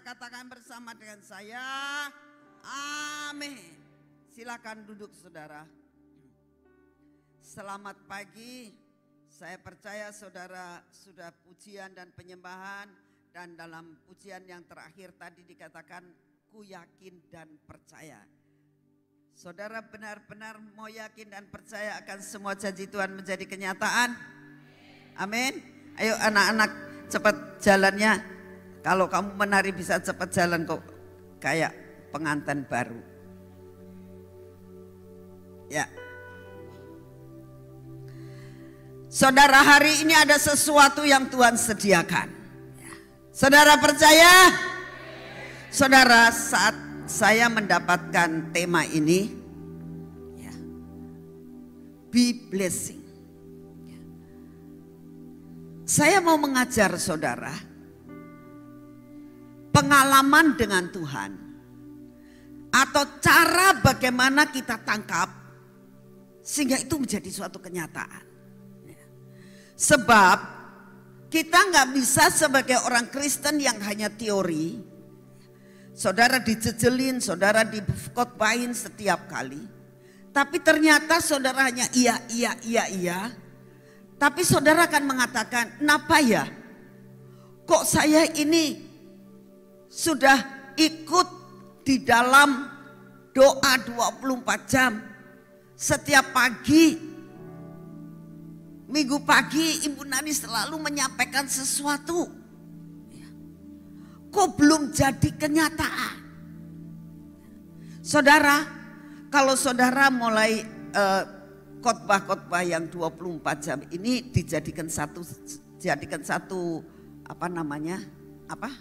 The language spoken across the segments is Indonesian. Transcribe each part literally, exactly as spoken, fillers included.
katakan bersama dengan saya, amin. Silakan duduk saudara. Selamat pagi, saya percaya saudara sudah pujian dan penyembahan. Dan dalam pujian yang terakhir tadi dikatakan, ku yakin dan percaya. Saudara benar-benar mau yakin dan percaya akan semua janji Tuhan menjadi kenyataan? Amin. Ayo anak-anak cepat jalannya. Kalau kamu menari bisa cepat jalan kok, kayak pengantin baru. Ya. Saudara, hari ini ada sesuatu yang Tuhan sediakan. Saudara percaya? Saudara, saat saya mendapatkan tema ini, ya, be blessing. Ya. Saya mau mengajar saudara pengalaman dengan Tuhan atau cara bagaimana kita tangkap sehingga itu menjadi suatu kenyataan. Ya. Sebab kita nggak bisa sebagai orang Kristen yang hanya teori. Saudara dijejelin, saudara dikhotbahin setiap kali. Tapi ternyata saudara hanya iya, iya, iya, iya. Tapi saudara akan mengatakan, kenapa ya? Kok saya ini sudah ikut di dalam doa dua puluh empat jam. Setiap pagi. Minggu pagi Ibu Nani selalu menyampaikan sesuatu. Kok belum jadi kenyataan? Saudara, kalau saudara mulai uh, khotbah-khotbah yang dua puluh empat jam ini dijadikan satu jadikan satu apa namanya? Apa?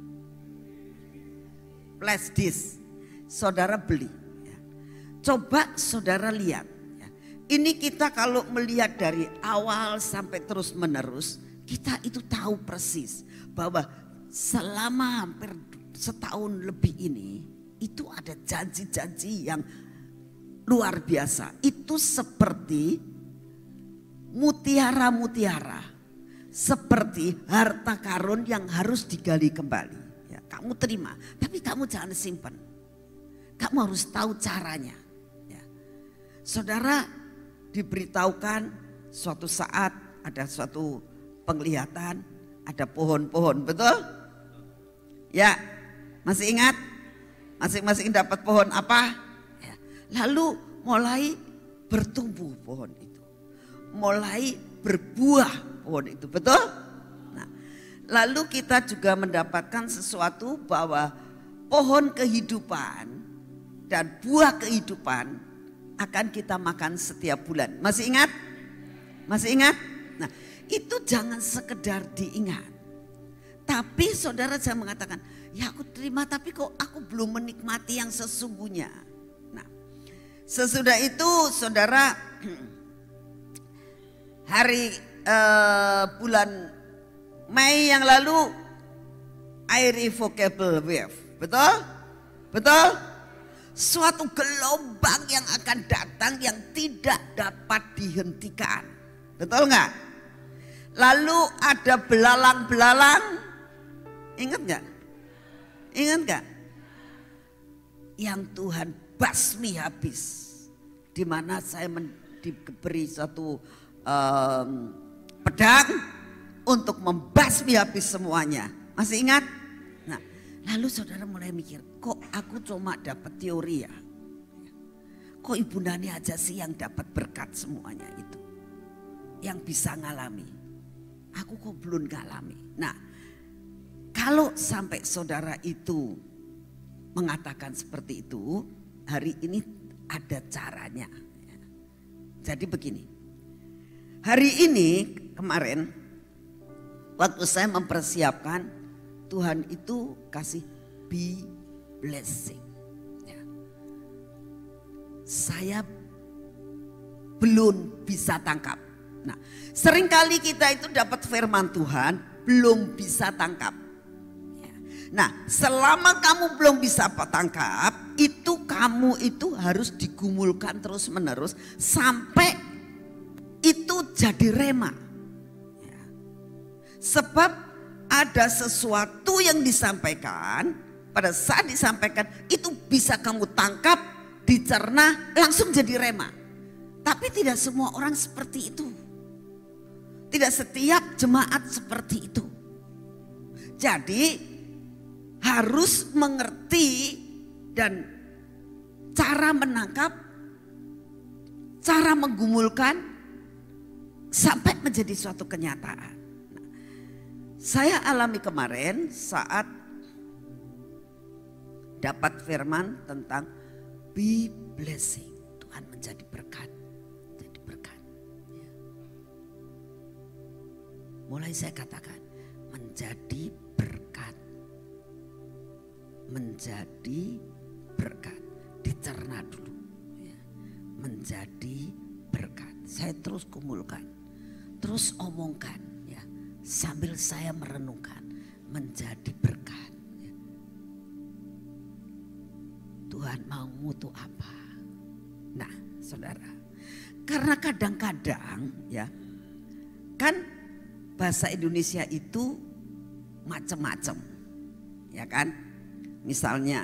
Flash disk. Saudara beli. Coba saudara lihat. Ini kita kalau melihat dari awal sampai terus menerus, kita itu tahu persis bahwa selama hampir setahun lebih ini, itu ada janji-janji yang luar biasa. Itu seperti mutiara-mutiara, seperti harta karun yang harus digali kembali. Ya, kamu terima, tapi kamu jangan simpan. Kamu harus tahu caranya. Ya. Saudara, diberitahukan suatu saat ada suatu penglihatan, ada pohon-pohon, betul? Ya, masih ingat? Masing-masing dapat pohon apa? Ya. Lalu mulai bertumbuh pohon itu, mulai berbuah pohon itu, betul? Nah, lalu kita juga mendapatkan sesuatu bahwa pohon kehidupan dan buah kehidupan akan kita makan setiap bulan. Masih ingat? Masih ingat? Nah, itu jangan sekedar diingat. Tapi saudara jangan mengatakan, ya aku terima tapi kok aku belum menikmati yang sesungguhnya. Nah, sesudah itu saudara hari eh, bulan Mei yang lalu irrevocable wave. Betul? Betul? Suatu gelombang yang akan datang yang tidak dapat dihentikan. Betul nggak? Lalu ada belalang-belalang. Ingat nggak? Ingat nggak? Yang Tuhan basmi habis. Di mana saya diberi satu um, pedang untuk membasmi habis semuanya. Masih ingat? Nah, lalu saudara mulai mikir, kok aku cuma dapat teori ya? Kok Ibu Nani aja sih yang dapat berkat semuanya itu? Yang bisa ngalami. Aku kok belum ngalami. Nah, kalau sampai saudara itu mengatakan seperti itu, hari ini ada caranya. Jadi begini, hari ini kemarin waktu saya mempersiapkan, Tuhan itu kasih be blessing. Ya. Saya belum bisa tangkap. Nah, seringkali kita itu dapat firman Tuhan belum bisa tangkap. Ya. Nah, selama kamu belum bisa tangkap, itu kamu itu harus digumulkan terus menerus sampai itu jadi rema. Ya. Sebab ada sesuatu yang disampaikan, pada saat disampaikan itu bisa kamu tangkap, dicerna, langsung jadi rema. Tapi tidak semua orang seperti itu. Tidak setiap jemaat seperti itu. Jadi harus mengerti dan cara menangkap, cara menggumulkan sampai menjadi suatu kenyataan. Nah, saya alami kemarin saat dapat firman tentang be blessing. Tuhan menjadi berkat, jadi berkat. Ya. Mulai saya katakan menjadi berkat, menjadi berkat, dicerna dulu. Ya. Menjadi berkat. Saya terus kumulkan, terus omongkan, ya, sambil saya merenungkan menjadi berkat. Ya. Tuhan mau mutu apa? Nah, saudara, karena kadang-kadang, ya, kan bahasa Indonesia itu macam-macam, ya kan? Misalnya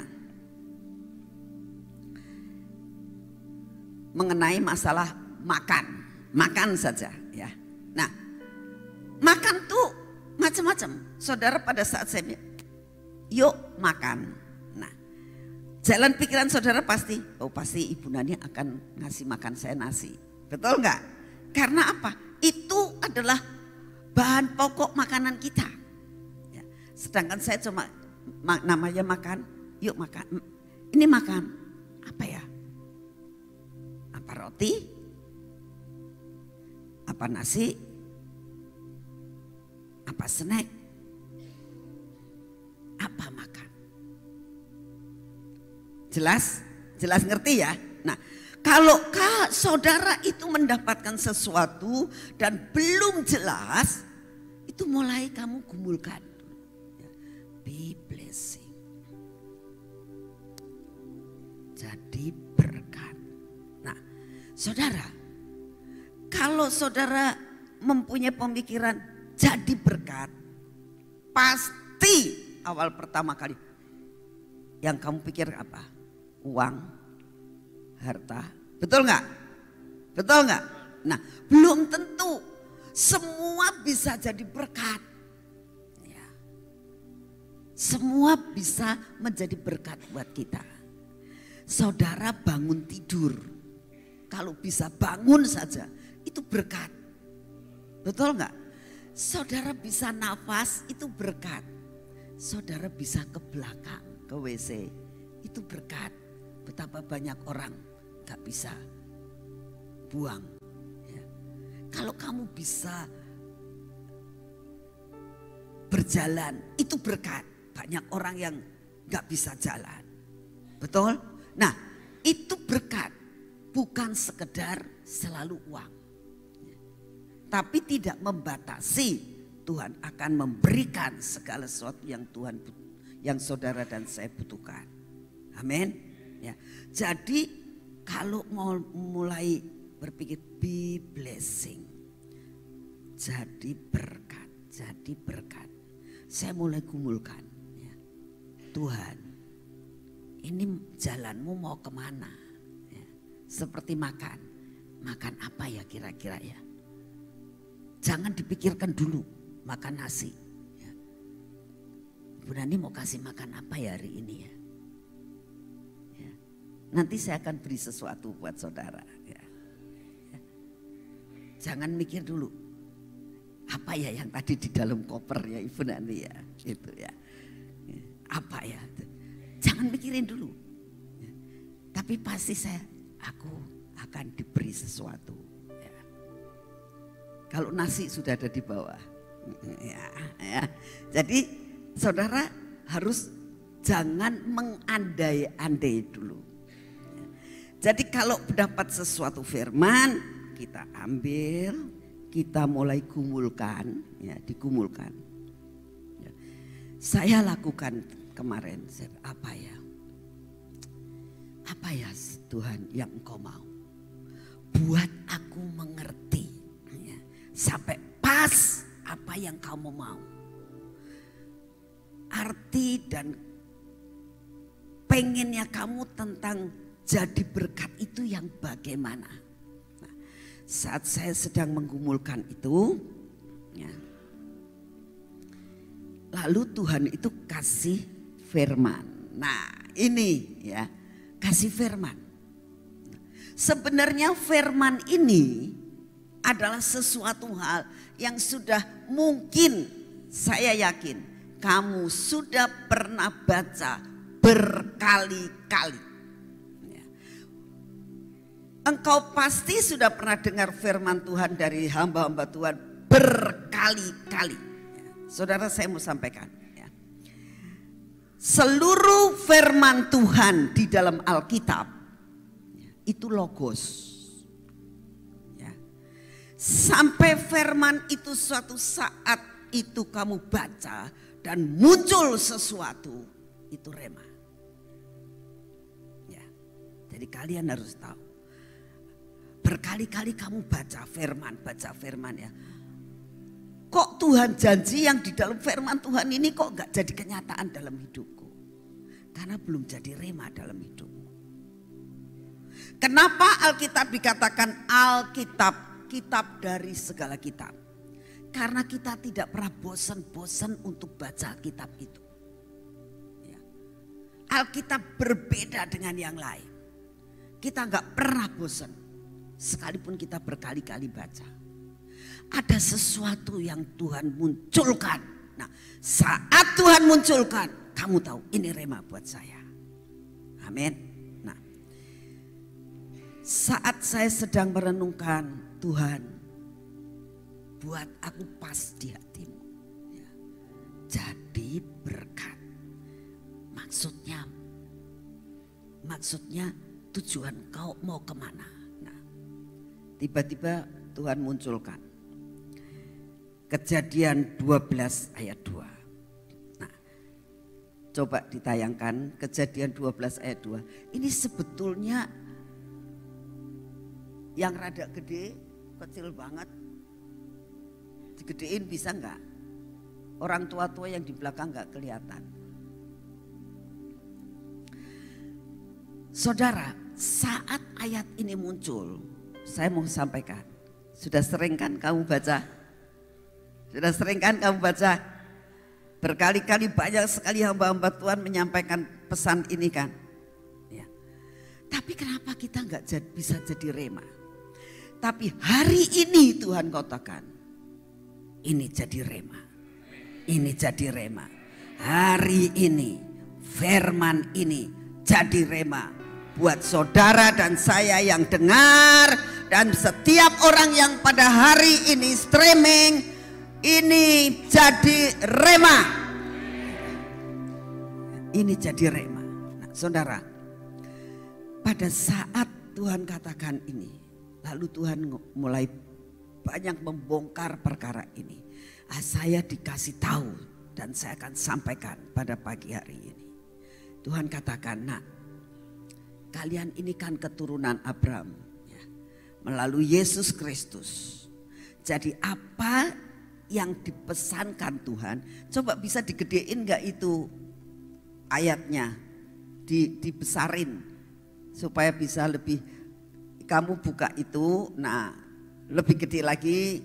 mengenai masalah makan, makan saja, ya. Nah, makan tuh macam-macam. Saudara, pada saat saya bilang, yuk makan. Nah, jalan pikiran saudara pasti, oh pasti Ibu Nani akan ngasih makan saya nasi. Betul nggak? Karena apa? Itu adalah bahan pokok makanan kita. Ya. Sedangkan saya cuma namanya makan, yuk makan. Ini makan apa ya? Apa roti? Apa nasi? Apa snack? Apa makan? Jelas? Jelas ngerti ya? Nah, kalau kak saudara itu mendapatkan sesuatu dan belum jelas, itu mulai kamu gumulkan. Be blessing. Jadi berkat. Nah, saudara, kalau saudara mempunyai pemikiran jadi berkat, pasti awal pertama kali yang kamu pikir apa? Uang, harta, betul nggak? Betul nggak? Nah, belum tentu semua bisa jadi berkat. Ya. Semua bisa menjadi berkat buat kita. Saudara bangun tidur, kalau bisa bangun saja itu berkat. Betul nggak? Saudara bisa nafas itu berkat. Saudara bisa ke belakang, ke W C itu berkat. Betapa banyak orang gak bisa buang. Ya. Kalau kamu bisa berjalan itu berkat. Banyak orang yang gak bisa jalan. Betul? Nah, itu berkat. Bukan sekedar selalu uang. Ya. Tapi tidak membatasi Tuhan akan memberikan segala sesuatu yang Tuhan, yang saudara dan saya butuhkan. Amin. Ya, jadi kalau mau mulai berpikir be blessing, jadi berkat, jadi berkat. Saya mulai gumulkan, ya. Tuhan, ini jalanmu mau kemana? Ya, seperti makan, makan apa ya kira-kira ya? Jangan dipikirkan dulu makan nasi. Ya. Bu Nani mau kasih makan apa ya hari ini ya? Nanti saya akan beri sesuatu buat saudara. Ya. Ya. Jangan mikir dulu. Apa ya yang tadi di dalam koper ya Ibu Nani ya. Itu ya. Ya. Apa ya. Jangan mikirin dulu. Ya. Tapi pasti saya, aku akan diberi sesuatu. Ya. Kalau nasi sudah ada di bawah. Ya, ya. Jadi saudara harus jangan mengandai-andai dulu. Jadi kalau dapat sesuatu firman, kita ambil, kita mulai gumulkan, ya digumulkan. Ya. Saya lakukan kemarin, saya, apa ya? Apa ya Tuhan yang Engkau mau? Buat aku mengerti, ya, sampai pas apa yang kamu mau. arti dan pengennya kamu tentang jadi berkat itu yang bagaimana. Nah, saat saya sedang menggumulkan itu, ya, lalu Tuhan itu kasih firman. Nah ini ya, kasih firman. Sebenarnya firman ini adalah sesuatu hal yang sudah mungkin saya yakin kamu sudah pernah baca berkali-kali. Ya. Engkau pasti sudah pernah dengar firman Tuhan dari hamba-hamba Tuhan berkali-kali. Ya. Saudara, saya mau sampaikan. Ya. Seluruh firman Tuhan di dalam Alkitab ya, itu logos. Sampai firman itu suatu saat itu kamu baca dan muncul sesuatu, itu rema. Ya, jadi kalian harus tahu. Berkali-kali kamu baca firman, baca firman ya. Kok Tuhan janji yang di dalam firman Tuhan ini kok gak jadi kenyataan dalam hidupku? Karena belum jadi rema dalam hidupmu. Kenapa Alkitab dikatakan Alkitab? Kitab dari segala kitab. Karena kita tidak pernah bosan-bosan untuk baca kitab itu. Ya. Alkitab berbeda dengan yang lain. Kita nggak pernah bosan. Sekalipun kita berkali-kali baca. Ada sesuatu yang Tuhan munculkan. Nah, saat Tuhan munculkan, kamu tahu ini rema buat saya. Amin. Nah, saat saya sedang merenungkan, Tuhan, buat aku pas di hatimu. Ya. Jadi berkat. Maksudnya, maksudnya tujuan kau mau kemana? Nah, tiba-tiba Tuhan munculkan. Kejadian dua belas ayat dua. Nah, coba ditayangkan Kejadian dua belas ayat dua. Ini sebetulnya yang rada gede, kecil banget, digedein bisa enggak? Orang tua-tua yang di belakang enggak kelihatan. Saudara, saat ayat ini muncul, saya mau sampaikan. Sudah sering kan kamu baca? Sudah sering kan kamu baca? Berkali-kali banyak sekali hamba-hamba Tuhan menyampaikan pesan ini kan? Ya. Tapi kenapa kita enggak bisa jadi rema? Tapi hari ini Tuhan katakan, ini jadi rema. Ini jadi rema. Hari ini firman ini jadi rema. Buat saudara dan saya yang dengar. Dan setiap orang yang pada hari ini streaming. Ini jadi rema. Ini jadi rema. Nah, saudara, pada saat Tuhan katakan ini, lalu Tuhan mulai banyak membongkar perkara ini. Ah, saya dikasih tahu dan saya akan sampaikan pada pagi hari ini. Tuhan katakan, nak, kalian ini kan keturunan Abraham ya, melalui Yesus Kristus. Jadi apa yang dipesankan Tuhan, coba bisa digedein gak itu ayatnya, Di, dibesarin supaya bisa lebih. Kamu buka itu, nah lebih gede lagi.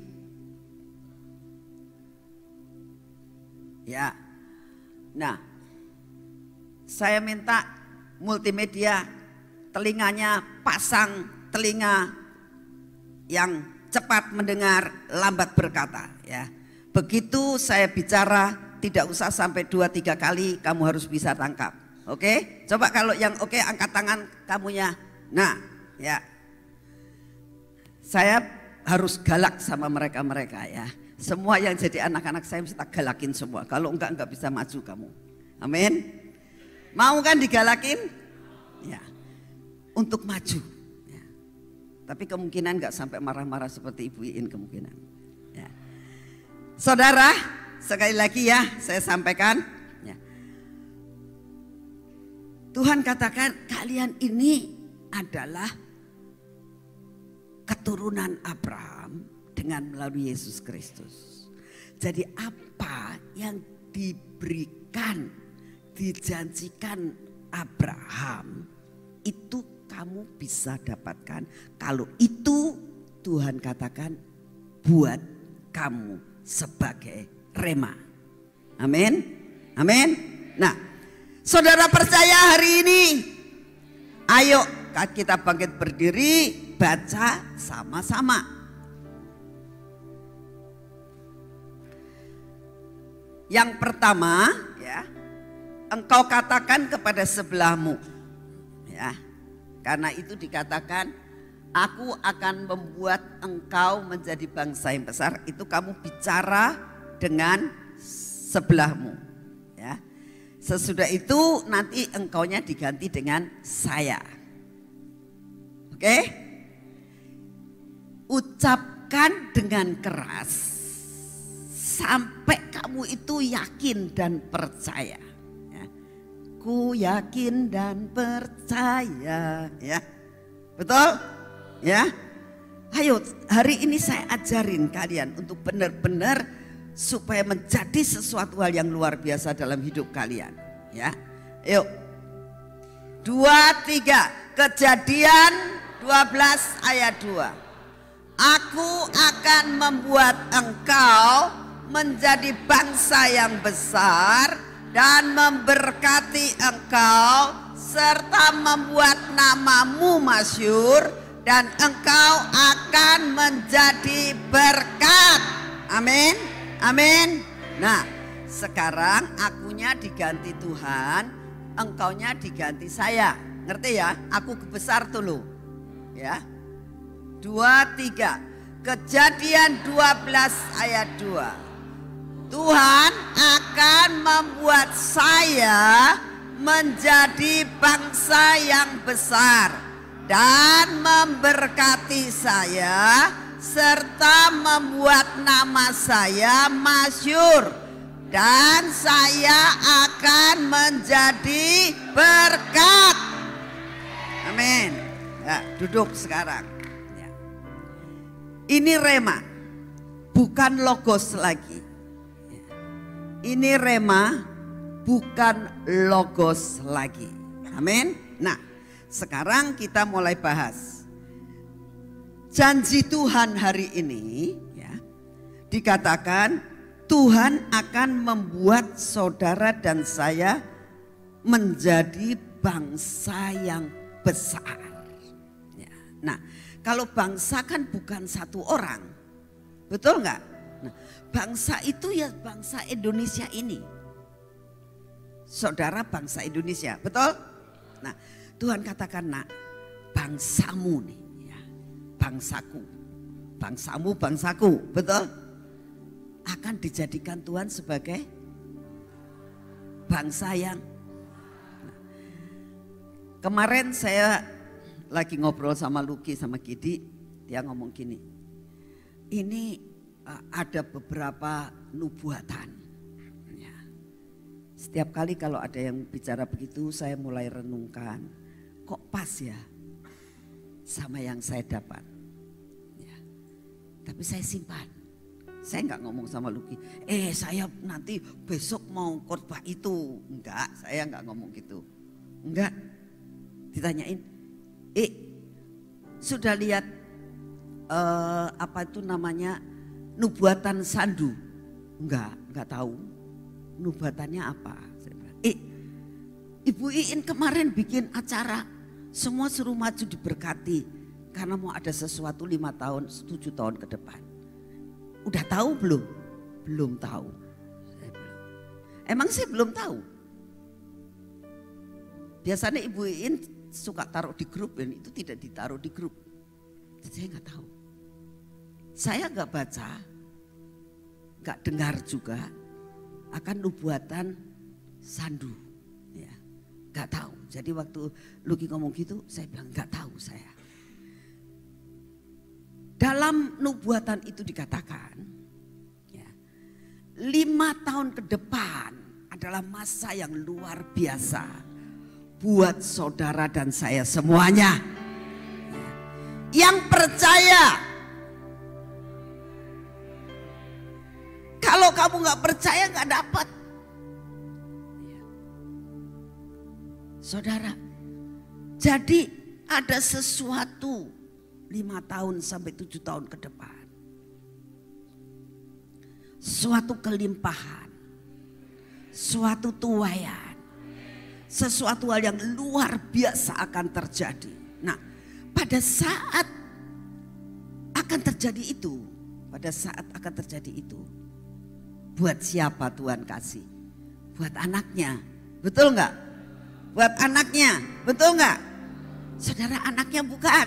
Ya, nah saya minta multimedia telinganya pasang telinga yang cepat mendengar, lambat berkata. Ya, begitu saya bicara tidak usah sampai dua tiga kali, kamu harus bisa tangkap. Oke, coba kalau yang oke angkat tangan kamunya. Nah, ya. Saya harus galak sama mereka-mereka ya. Semua yang jadi anak-anak saya mesti tak galakin semua. Kalau enggak, enggak bisa maju kamu. Amin. Mau kan digalakin? Ya. Untuk maju. Ya. Tapi kemungkinan enggak sampai marah-marah seperti Ibu Iin kemungkinan. Ya. Saudara, sekali lagi ya saya sampaikan. Ya. Tuhan katakan kalian ini adalah keturunan Abraham dengan melalui Yesus Kristus. Jadi apa yang diberikan, dijanjikan Abraham itu kamu bisa dapatkan kalau itu Tuhan katakan buat kamu sebagai rema. Amin. Amin. Nah, saudara percaya hari ini? Ayo kita bangkit berdiri, baca sama-sama. Yang pertama, ya, engkau katakan kepada sebelahmu, ya, karena itu dikatakan, aku akan membuat engkau menjadi bangsa yang besar. Itu kamu bicara dengan sebelahmu, ya. Sesudah itu nanti engkaunya diganti dengan saya. Oke? Ucapkan dengan keras sampai kamu itu yakin dan percaya. Ya. Ku yakin dan percaya, ya. Betul? Ya. Ayo, hari ini saya ajarin kalian untuk benar-benar supaya menjadi sesuatu hal yang luar biasa dalam hidup kalian, ya. Yuk. Dua, tiga. Kejadian dua belas ayat dua. Aku akan membuat engkau menjadi bangsa yang besar dan memberkati engkau serta membuat namamu masyhur dan engkau akan menjadi berkat. Amin. Amin. Nah, sekarang akunya diganti Tuhan, engkaunya diganti saya. Ngerti ya? Aku besar dulu. Ya. Dua, tiga. Kejadian dua belas ayat dua. Tuhan akan membuat saya menjadi bangsa yang besar dan memberkati saya serta membuat nama saya masyhur dan saya akan menjadi berkat. Amin. Ya, duduk sekarang. Ya. Ini rema, bukan logos lagi. Ya. Ini rema, bukan logos lagi. Amin. Nah, sekarang kita mulai bahas. Janji Tuhan hari ini, ya, dikatakan Tuhan akan membuat saudara dan saya menjadi bangsa yang besar. Ya. Nah, kalau bangsa kan bukan satu orang, betul nggak? Nah, bangsa itu ya bangsa Indonesia ini, saudara bangsa Indonesia, betul? Nah, Tuhan katakan, nak, bangsamu nih, ya, bangsaku, bangsamu, bangsaku, betul? Akan dijadikan Tuhan sebagai bangsa yang. Kemarin saya lagi ngobrol sama Luki sama Kidi, dia ngomong gini, ini uh, ada beberapa nubuatan. Ya. Setiap kali kalau ada yang bicara begitu, saya mulai renungkan, kok pas ya sama yang saya dapat. Ya. Tapi saya simpan. Saya nggak ngomong sama Luki, eh saya nanti besok mau khotbah itu. Enggak, saya nggak ngomong gitu. Enggak. Ditanyain, eh sudah lihat uh, apa itu namanya nubuatan sandu? Enggak, enggak tahu. Nubuatannya apa? Eh, Ibu Iin kemarin bikin acara, semua suruh maju diberkati karena mau ada sesuatu lima tahun, tujuh tahun ke depan. Udah tahu belum? Belum tahu. Saya belum. Emang saya belum tahu. Biasanya Ibu Iin suka taruh di grup, dan itu tidak ditaruh di grup. Saya nggak tahu. Saya nggak baca, nggak dengar juga akan nubuatan sandu, ya, nggak tahu. Jadi waktu Luki ngomong gitu, saya bilang nggak tahu saya. Dalam nubuatan itu dikatakan, ya, lima tahun ke depan adalah masa yang luar biasa buat saudara dan saya semuanya. Yang percaya, kalau kamu nggak percaya nggak dapat. Saudara, jadi ada sesuatu lima tahun sampai tujuh tahun ke depan. Suatu kelimpahan, suatu tuaian, sesuatu hal yang luar biasa akan terjadi. Nah, pada saat akan terjadi itu, pada saat akan terjadi itu, buat siapa Tuhan kasih? Buat anaknya, betul nggak? Buat anaknya, betul nggak? Saudara, anaknya bukan.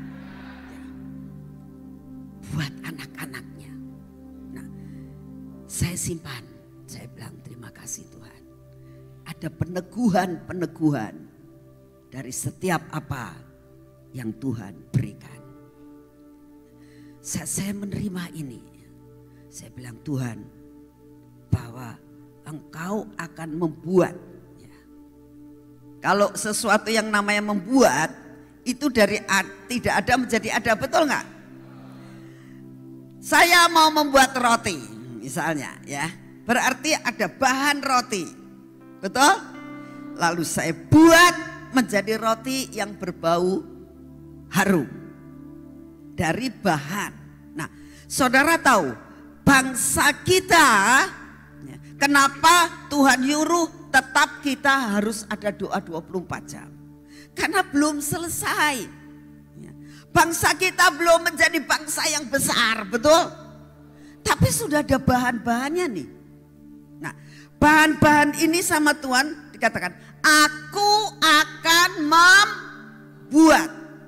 Buat anak-anaknya. Nah, saya simpan, saya bilang terima kasih Tuhan. Ada peneguhan-peneguhan dari setiap apa yang Tuhan berikan. Saya, saya menerima ini. Saya bilang Tuhan, bahwa Engkau akan membuat. Ya. Kalau sesuatu yang namanya membuat, itu dari tidak ada menjadi ada, betul nggak? Saya mau membuat roti misalnya, ya, berarti ada bahan roti, betul? Lalu saya buat menjadi roti yang berbau harum dari bahan. Nah, saudara tahu bangsa kita, ya, kenapa Tuhan nyuruh tetap kita harus ada doa dua puluh empat jam? Karena belum selesai. Bangsa kita belum menjadi bangsa yang besar, betul? Tapi sudah ada bahan-bahannya nih. Nah, bahan-bahan ini sama Tuhan dikatakan, aku akan membuat.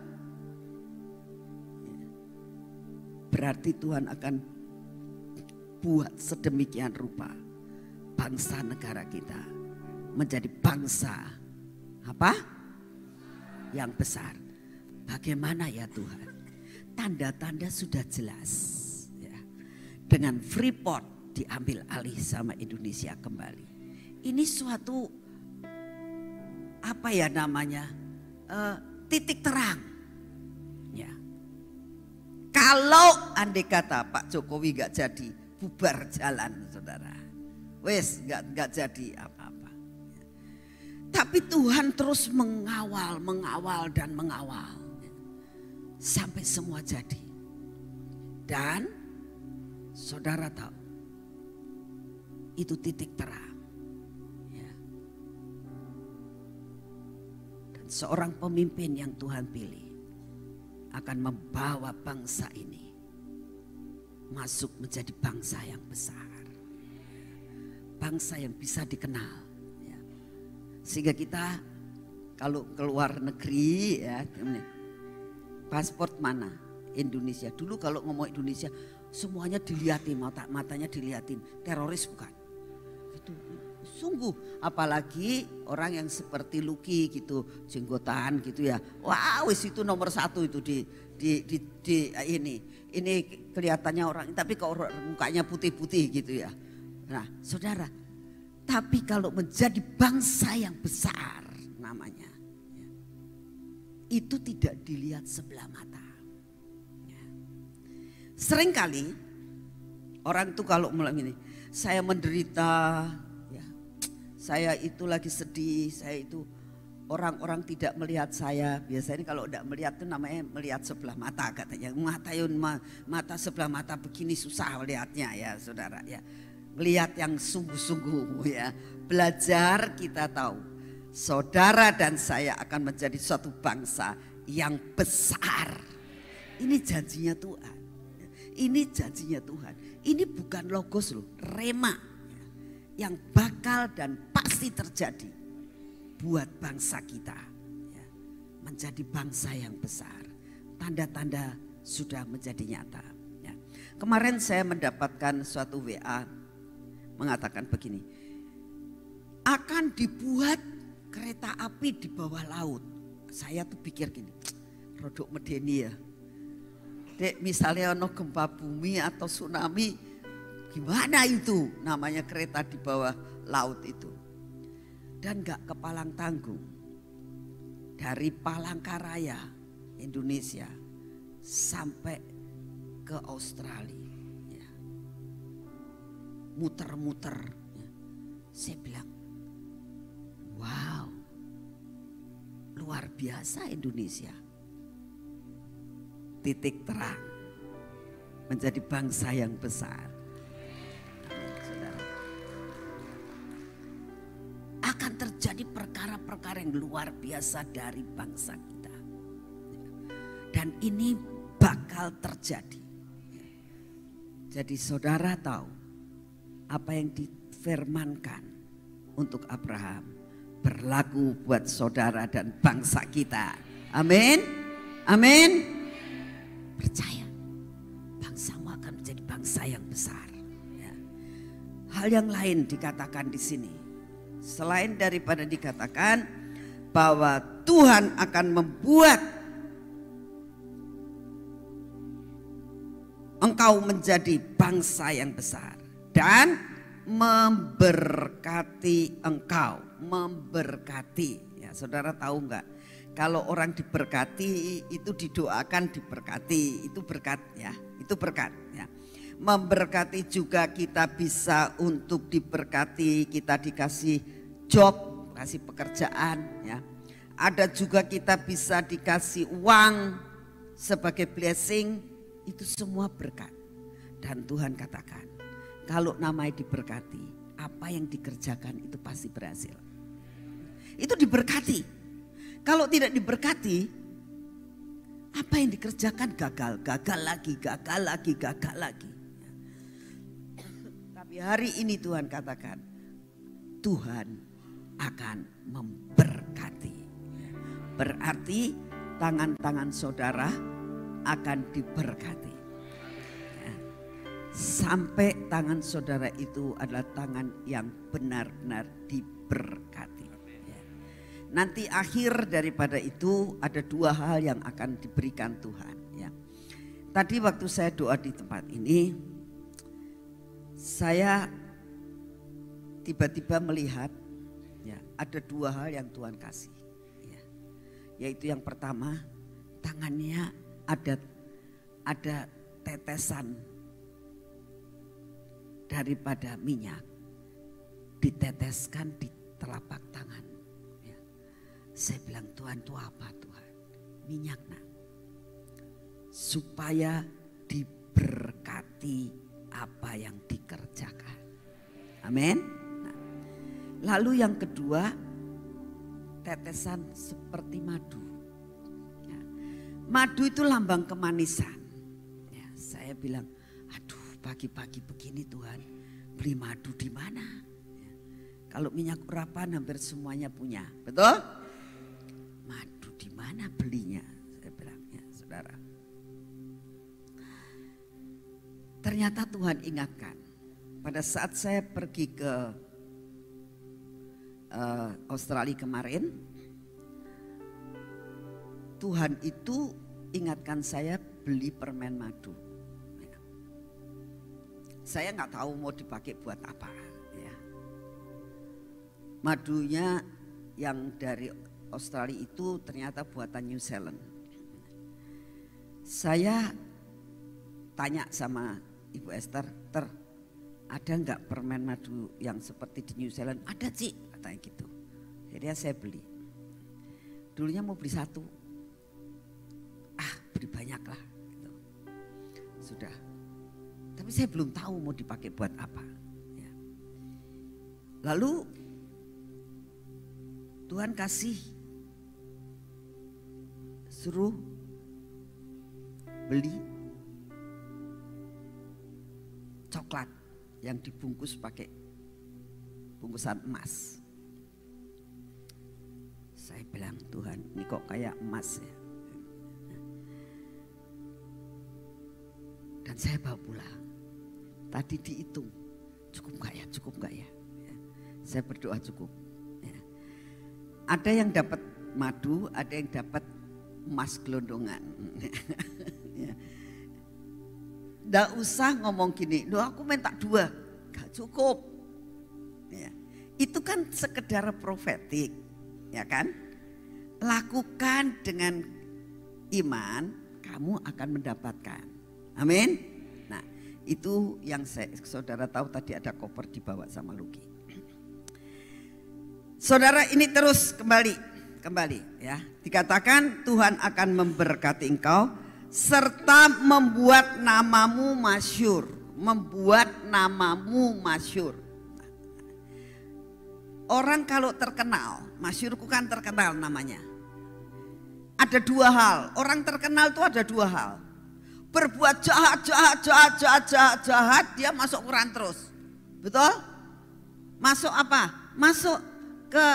Berarti Tuhan akan buat sedemikian rupa bangsa negara kita menjadi bangsa apa? Yang besar. Bagaimana ya Tuhan? Tanda-tanda sudah jelas. Ya. Dengan Freeport diambil alih sama Indonesia kembali. Ini suatu apa ya namanya? Uh, titik terang. Ya. Kalau andai kata Pak Jokowi gak jadi, bubar jalan saudara. Wes gak, gak jadi apa-apa. Ya. Tapi Tuhan terus mengawal, mengawal dan mengawal. Sampai semua jadi. Dan saudara tahu, itu titik terang. Ya. Dan seorang pemimpin yang Tuhan pilih akan membawa bangsa ini masuk menjadi bangsa yang besar. Bangsa yang bisa dikenal. Ya. Sehingga kita kalau keluar negeri, ya, paspor mana? Indonesia. Dulu kalau ngomong Indonesia semuanya dilihatin, mata matanya dilihatin. Teroris bukan. Itu sungguh, apalagi orang yang seperti Lucky gitu, jenggotan gitu ya. Wah, wis itu nomor satu itu di di di, di ini. Ini kelihatannya orang, tapi kalau mukanya putih-putih gitu ya. Nah, saudara, tapi kalau menjadi bangsa yang besar namanya, itu tidak dilihat sebelah mata. Ya. Seringkali orang tuh kalau mulai ini, saya menderita, ya, saya itu lagi sedih, saya itu orang-orang tidak melihat saya. Biasanya kalau tidak melihat itu namanya melihat sebelah mata katanya. Mata yun, mata sebelah mata begini susah melihatnya ya saudara ya. Melihat yang sungguh-sungguh ya. Belajar kita tahu. Saudara dan saya akan menjadi suatu bangsa yang besar. Ini janjinya Tuhan. Ini janjinya Tuhan. Ini bukan logos loh, rema. Yang bakal dan pasti terjadi buat bangsa kita. Menjadi bangsa yang besar. Tanda-tanda sudah menjadi nyata. Kemarin saya mendapatkan suatu W A mengatakan begini. Akan dibuat kereta api di bawah laut. Saya tuh pikir gini, rodok medeni ya. Dek misalnya ono gempa bumi atau tsunami, gimana itu namanya kereta di bawah laut itu. Dan gak kepalang tanggung. Dari Palangkaraya, Indonesia sampai ke Australia. Ya. Muter-muter. Ya. Saya bilang, wow, luar biasa Indonesia. Titik terang. Menjadi bangsa yang besar. Saudara. Akan terjadi perkara-perkara yang luar biasa dari bangsa kita. Dan ini bakal terjadi. Jadi saudara tahu apa yang difirmankan untuk Abraham berlaku buat saudara dan bangsa kita. Amin. Amin. Percaya bangsamu akan menjadi bangsa yang besar. Ya. Hal yang lain dikatakan di sini. Selain daripada dikatakan bahwa Tuhan akan membuat engkau menjadi bangsa yang besar dan memberkati engkau, memberkati. Ya, saudara tahu enggak? Kalau orang diberkati itu didoakan diberkati, itu berkat ya, itu berkat ya. Memberkati juga kita bisa untuk diberkati, kita dikasih job, kasih pekerjaan ya. Ada juga kita bisa dikasih uang sebagai blessing, itu semua berkat. Dan Tuhan katakan, kalau namanya diberkati, apa yang dikerjakan itu pasti berhasil. Itu diberkati. Kalau tidak diberkati, apa yang dikerjakan gagal, gagal lagi, gagal lagi, gagal lagi. Tapi hari ini Tuhan katakan, Tuhan akan memberkati. Berarti tangan-tangan saudara akan diberkati. Sampai tangan saudara itu adalah tangan yang benar-benar diberkati. Nanti akhir daripada itu ada dua hal yang akan diberikan Tuhan. Ya. Tadi waktu saya doa di tempat ini, saya tiba-tiba melihat ya, ada dua hal yang Tuhan kasih. Ya. Yaitu yang pertama, tangannya ada ada tetesan daripada minyak diteteskan di telapak tangan. Saya bilang, Tuhan itu apa Tuhan? Minyak nak. Supaya diberkati apa yang dikerjakan. Amin. Nah, lalu yang kedua, tetesan seperti madu. Ya. Madu itu lambang kemanisan. Ya, saya bilang, aduh pagi-pagi begini Tuhan, beli madu di mana? Ya. Kalau minyak urapan hampir semuanya punya, betul? Madu di mana belinya? Saya bilang, ya saudara. Ternyata Tuhan ingatkan. Pada saat saya pergi ke uh, Australia kemarin, Tuhan itu ingatkan saya beli permen madu. Ya. Saya nggak tahu mau dipakai buat apa. Ya. Madunya yang dari Australia itu ternyata buatan New Zealand. Saya tanya sama Ibu Esther, Ter, ada nggak permen madu yang seperti di New Zealand? Ada Ci, katanya gitu. Jadi saya beli. Dulunya mau beli satu, ah beli banyak lah. Gitu. Sudah. Tapi saya belum tahu mau dipakai buat apa. Ya. Lalu Tuhan kasih suruh beli coklat yang dibungkus pakai bungkusan emas. Saya bilang, Tuhan ini kok kayak emas ya. Dan saya bawa pulang. Tadi dihitung, cukup gak ya, cukup gak ya. Saya berdoa cukup. Ada yang dapat madu, ada yang dapat emas gelondongan. Ya. Nggak usah ngomong gini, loh aku minta dua, gak cukup. Ya. Itu kan sekedar profetik, ya kan? Lakukan dengan iman, kamu akan mendapatkan. Amin. Nah, itu yang saya, saudara tahu tadi ada koper dibawa sama Luki. Saudara ini terus kembali kembali ya. Dikatakan Tuhan akan memberkati engkau serta membuat namamu masyhur, membuat namamu masyhur. Orang kalau terkenal, masyhur kan terkenal namanya. Ada dua hal, orang terkenal itu ada dua hal. Berbuat jahat, jahat, jahat, jahat, jahat, jahat, dia masuk Quran terus. Betul? Masuk apa? Masuk ke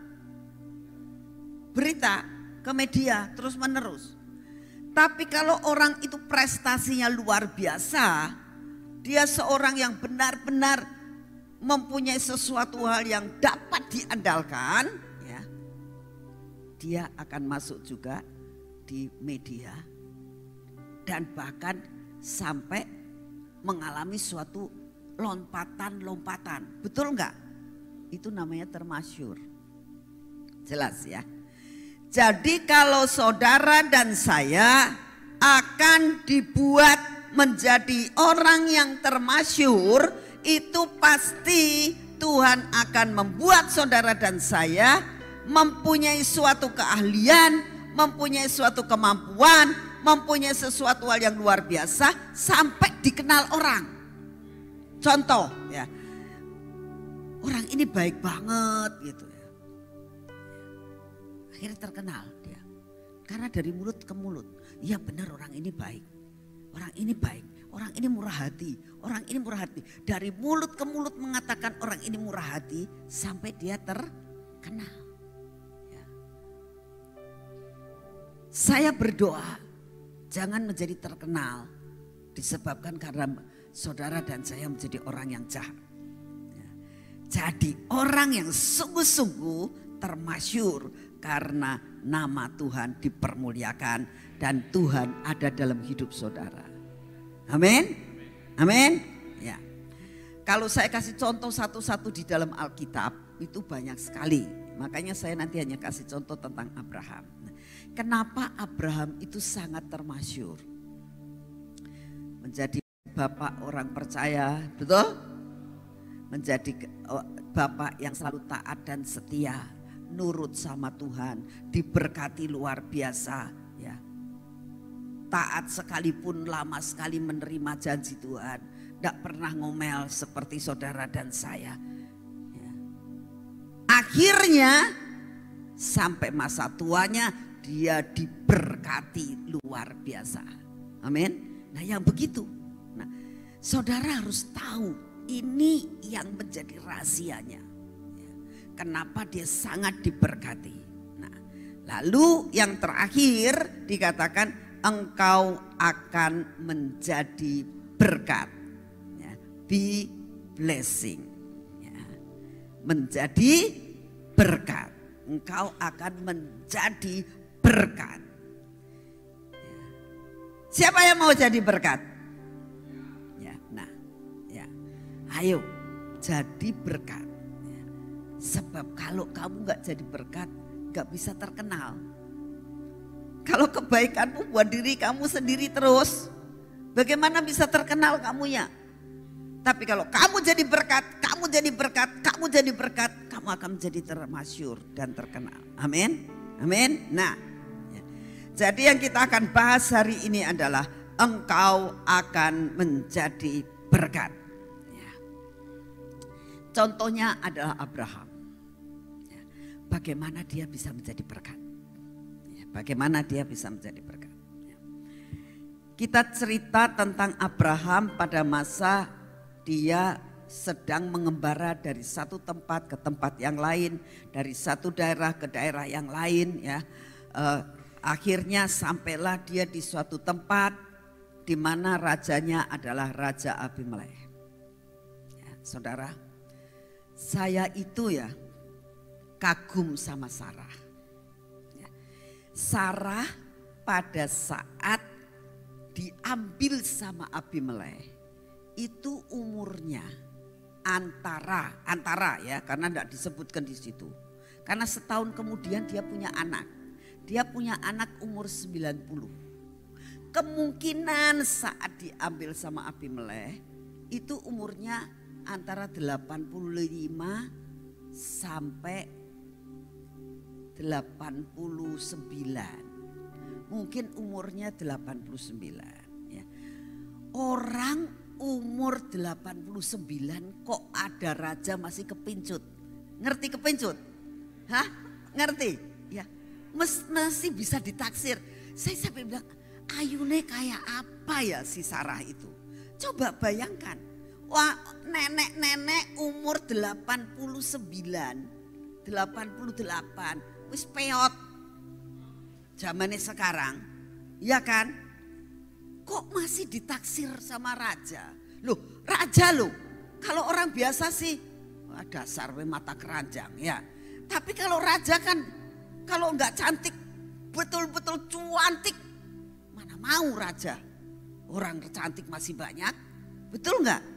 berita, ke media terus menerus. Tapi kalau orang itu prestasinya luar biasa, dia seorang yang benar-benar mempunyai sesuatu hal yang dapat diandalkan, ya, dia akan masuk juga di media dan bahkan sampai mengalami suatu lompatan-lompatan. Betul enggak? Itu namanya termasyhur. Jelas ya. Jadi kalau saudara dan saya akan dibuat menjadi orang yang termasyhur, itu pasti Tuhan akan membuat saudara dan saya mempunyai suatu keahlian, mempunyai suatu kemampuan, mempunyai sesuatu hal yang luar biasa sampai dikenal orang. Contoh ya, orang ini baik banget gitu ya. Akhirnya terkenal dia. Karena dari mulut ke mulut, iya benar orang ini baik. Orang ini baik, orang ini murah hati, orang ini murah hati. Dari mulut ke mulut mengatakan orang ini murah hati sampai dia terkenal. Ya. Saya berdoa jangan menjadi terkenal disebabkan karena saudara dan saya menjadi orang yang jahat. Ya. Jadi orang yang sungguh-sungguh termasyhur karena nama Tuhan dipermuliakan dan Tuhan ada dalam hidup saudara. Amin. Amin. Ya. Kalau saya kasih contoh satu-satu di dalam Alkitab itu banyak sekali. Makanya saya nanti hanya kasih contoh tentang Abraham. Kenapa Abraham itu sangat termasyhur? Menjadi bapak orang percaya, betul? Menjadi bapak yang selalu taat dan setia, nurut sama Tuhan, diberkati luar biasa, ya. Taat sekalipun lama sekali menerima janji Tuhan, tidak pernah ngomel seperti saudara dan saya. Ya. Akhirnya sampai masa tuanya dia diberkati luar biasa. Amin. Nah yang begitu. Nah, saudara harus tahu ini yang menjadi rahasianya. Ya. Kenapa dia sangat diberkati. Nah, lalu yang terakhir dikatakan engkau akan menjadi berkat. Ya. Be blessing. Ya. Menjadi berkat. Engkau akan menjadi berkat. Ya. Siapa yang mau jadi berkat? Ya, nah, ya, ayo jadi berkat. Ya. Sebab kalau kamu nggak jadi berkat, nggak bisa terkenal. Kalau kebaikanmu buat diri kamu sendiri terus, bagaimana bisa terkenal kamunya? Tapi kalau kamu jadi berkat, kamu jadi berkat, kamu jadi berkat, kamu akan menjadi termasyhur dan terkenal. Amin. Amin. Nah, ya. Jadi yang kita akan bahas hari ini adalah engkau akan menjadi berkat. Ya. Contohnya adalah Abraham. Ya. Bagaimana dia bisa menjadi berkat? Ya. Bagaimana dia bisa menjadi berkat? Ya. Kita cerita tentang Abraham pada masa dia sedang mengembara dari satu tempat ke tempat yang lain, dari satu daerah ke daerah yang lain, ya. Uh, akhirnya sampailah dia di suatu tempat di mana rajanya adalah Raja Abimelekh. Ya, saudara, saya itu ya kagum sama Sarah. Ya. Sarah pada saat diambil sama Abimelekh itu umurnya antara antara ya, karena tidak disebutkan di situ. Karena setahun kemudian dia punya anak. Dia punya anak umur sembilan puluh. Kemungkinan saat diambil sama Abimelekh itu umurnya antara delapan puluh lima sampai delapan puluh sembilan. Mungkin umurnya delapan puluh sembilan. Ya. Orang umur delapan puluh sembilan kok ada raja masih kepincut. Ngerti kepincut? Hah? Ngerti? Ya. Mes, masih bisa ditaksir. Saya sampai bilang, ayune kayak apa ya si Sarah itu? Coba bayangkan. Wah, nenek-nenek umur delapan puluh sembilan, delapan puluh delapan, wis peot. Zamannya sekarang, ya kan? Kok masih ditaksir sama raja? Loh, raja loh. Kalau orang biasa sih, wah dasar we mata keranjang ya. Tapi kalau raja kan, kalau nggak cantik, betul-betul cantik, mana mau raja? Orang cantik masih banyak, betul nggak?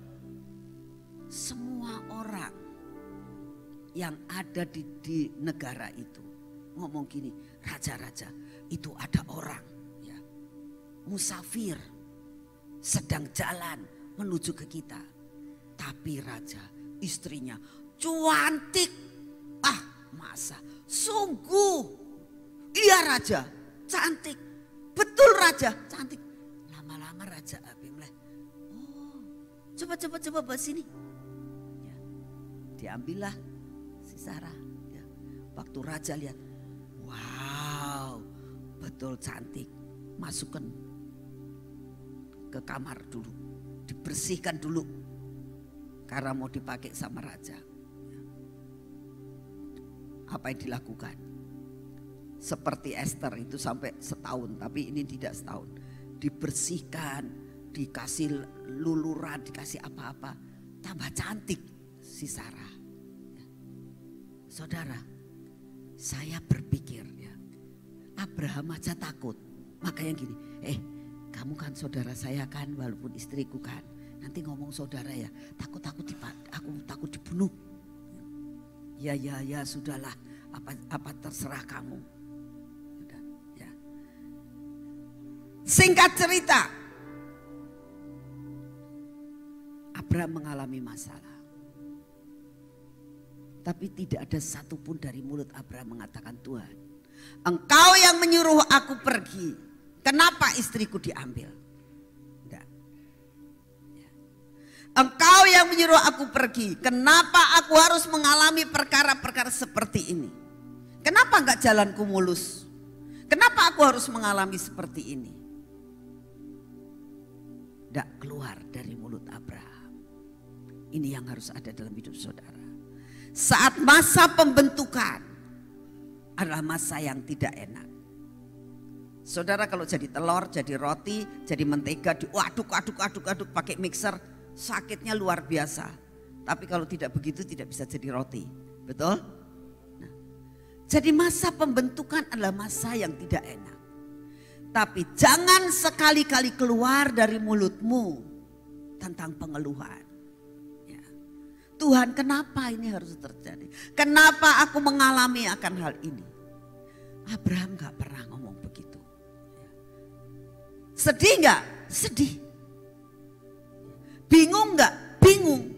Semua orang yang ada di, di negara itu ngomong gini, raja-raja itu ada orang ya, musafir sedang jalan menuju ke kita. Tapi raja istrinya cantik. Ah masa sungguh? Iya raja cantik. Betul raja cantik. Lama-lama raja Abim lah. Oh coba coba coba bahas sini. Ya, diambillah si Sarah. Ya. Waktu raja lihat, wow betul cantik. Masukkan ke kamar dulu. Dibersihkan dulu. Karena mau dipakai sama raja. Ya. Apa yang dilakukan? Seperti Esther itu sampai setahun, tapi ini tidak setahun. Dibersihkan, dikasih luluran, dikasih apa-apa, tambah cantik si Sarah. Ya. Saudara, saya berpikir ya, Abraham aja takut. Makanya gini, eh kamu kan saudara saya kan, walaupun istriku kan. Nanti ngomong saudara ya, takut-takut aku takut dibunuh. Ya ya ya sudahlah, apa apa terserah kamu. Sudah, ya. Singkat cerita, Abraham mengalami masalah. Tapi tidak ada satupun dari mulut Abraham mengatakan, Tuhan, Engkau yang menyuruh aku pergi, kenapa istriku diambil? Tidak. Ya. Engkau yang menyuruh aku pergi, kenapa aku harus mengalami perkara-perkara seperti ini? Kenapa enggak jalanku mulus? Kenapa aku harus mengalami seperti ini? Tidak keluar dari mulut Abraham. Ini yang harus ada dalam hidup saudara. Saat masa pembentukan adalah masa yang tidak enak. Saudara kalau jadi telur, jadi roti, jadi mentega, diaduk, aduk, aduk, aduk pakai mixer, sakitnya luar biasa. Tapi kalau tidak begitu tidak bisa jadi roti, betul? Nah, jadi masa pembentukan adalah masa yang tidak enak. Tapi jangan sekali-kali keluar dari mulutmu tentang pengeluhan. Tuhan, kenapa ini harus terjadi? Kenapa aku mengalami akan hal ini? Abraham gak pernah ngomong begitu. Sedih gak? Sedih. Bingung gak? Bingung.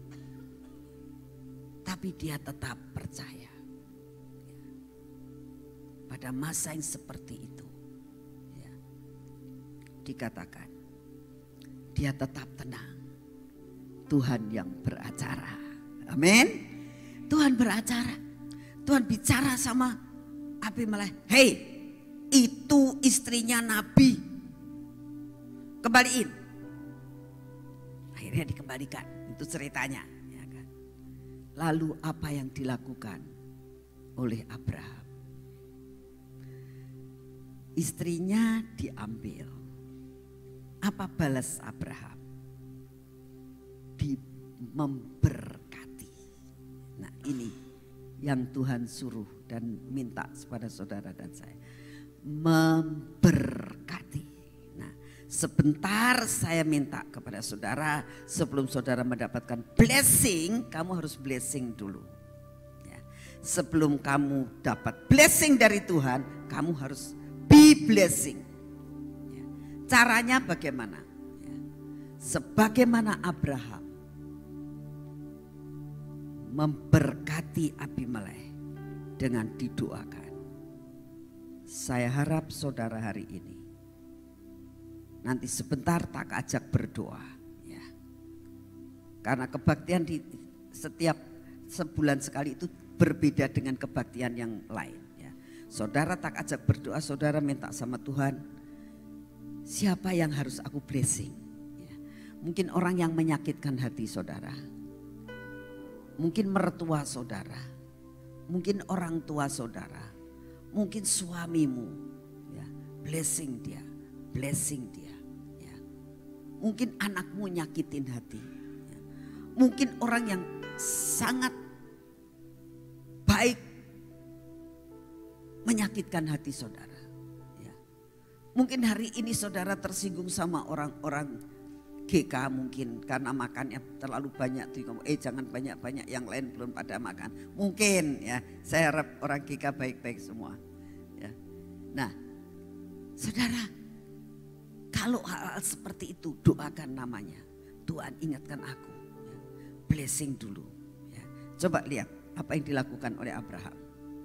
Tapi dia tetap percaya. Pada masa yang seperti itu, dikatakan dia tetap tenang. Tuhan yang beracara. Amin. Tuhan beracara. Tuhan bicara sama Abimelekh. Hei, itu istrinya Nabi. Kembaliin. Akhirnya dikembalikan. Itu ceritanya. Ya kan? Lalu apa yang dilakukan oleh Abraham? Istrinya diambil. Apa balas Abraham? Memberkati. Nah ini yang Tuhan suruh dan minta kepada saudara dan saya. Memberkati. Nah sebentar saya minta kepada saudara, sebelum saudara mendapatkan blessing, kamu harus blessing dulu. Ya. Sebelum kamu dapat blessing dari Tuhan, kamu harus be blessing. Ya. Caranya bagaimana? Ya. Sebagaimana Abraham memberkati Abimelekh dengan didoakan. Saya harap saudara hari ini nanti sebentar tak ajak berdoa ya. Karena kebaktian di setiap sebulan sekali itu berbeda dengan kebaktian yang lain ya. Saudara tak ajak berdoa, saudara minta sama Tuhan, siapa yang harus aku blessing ya. Mungkin orang yang menyakitkan hati saudara, mungkin mertua saudara, mungkin orang tua saudara, mungkin suamimu ya, blessing dia, blessing dia ya. Mungkin anakmu nyakitin hati ya. Mungkin orang yang sangat baik menyakitkan hati saudara ya. Mungkin hari ini saudara tersinggung sama orang-orang G K mungkin karena makannya terlalu banyak tuh, eh jangan banyak-banyak, yang lain belum pada makan. Mungkin ya, saya harap orang G K baik-baik semua. Ya. Nah, saudara, kalau hal-hal seperti itu doakan namanya. Tuhan ingatkan aku, ya. Blessing dulu. Ya. Coba lihat apa yang dilakukan oleh Abraham.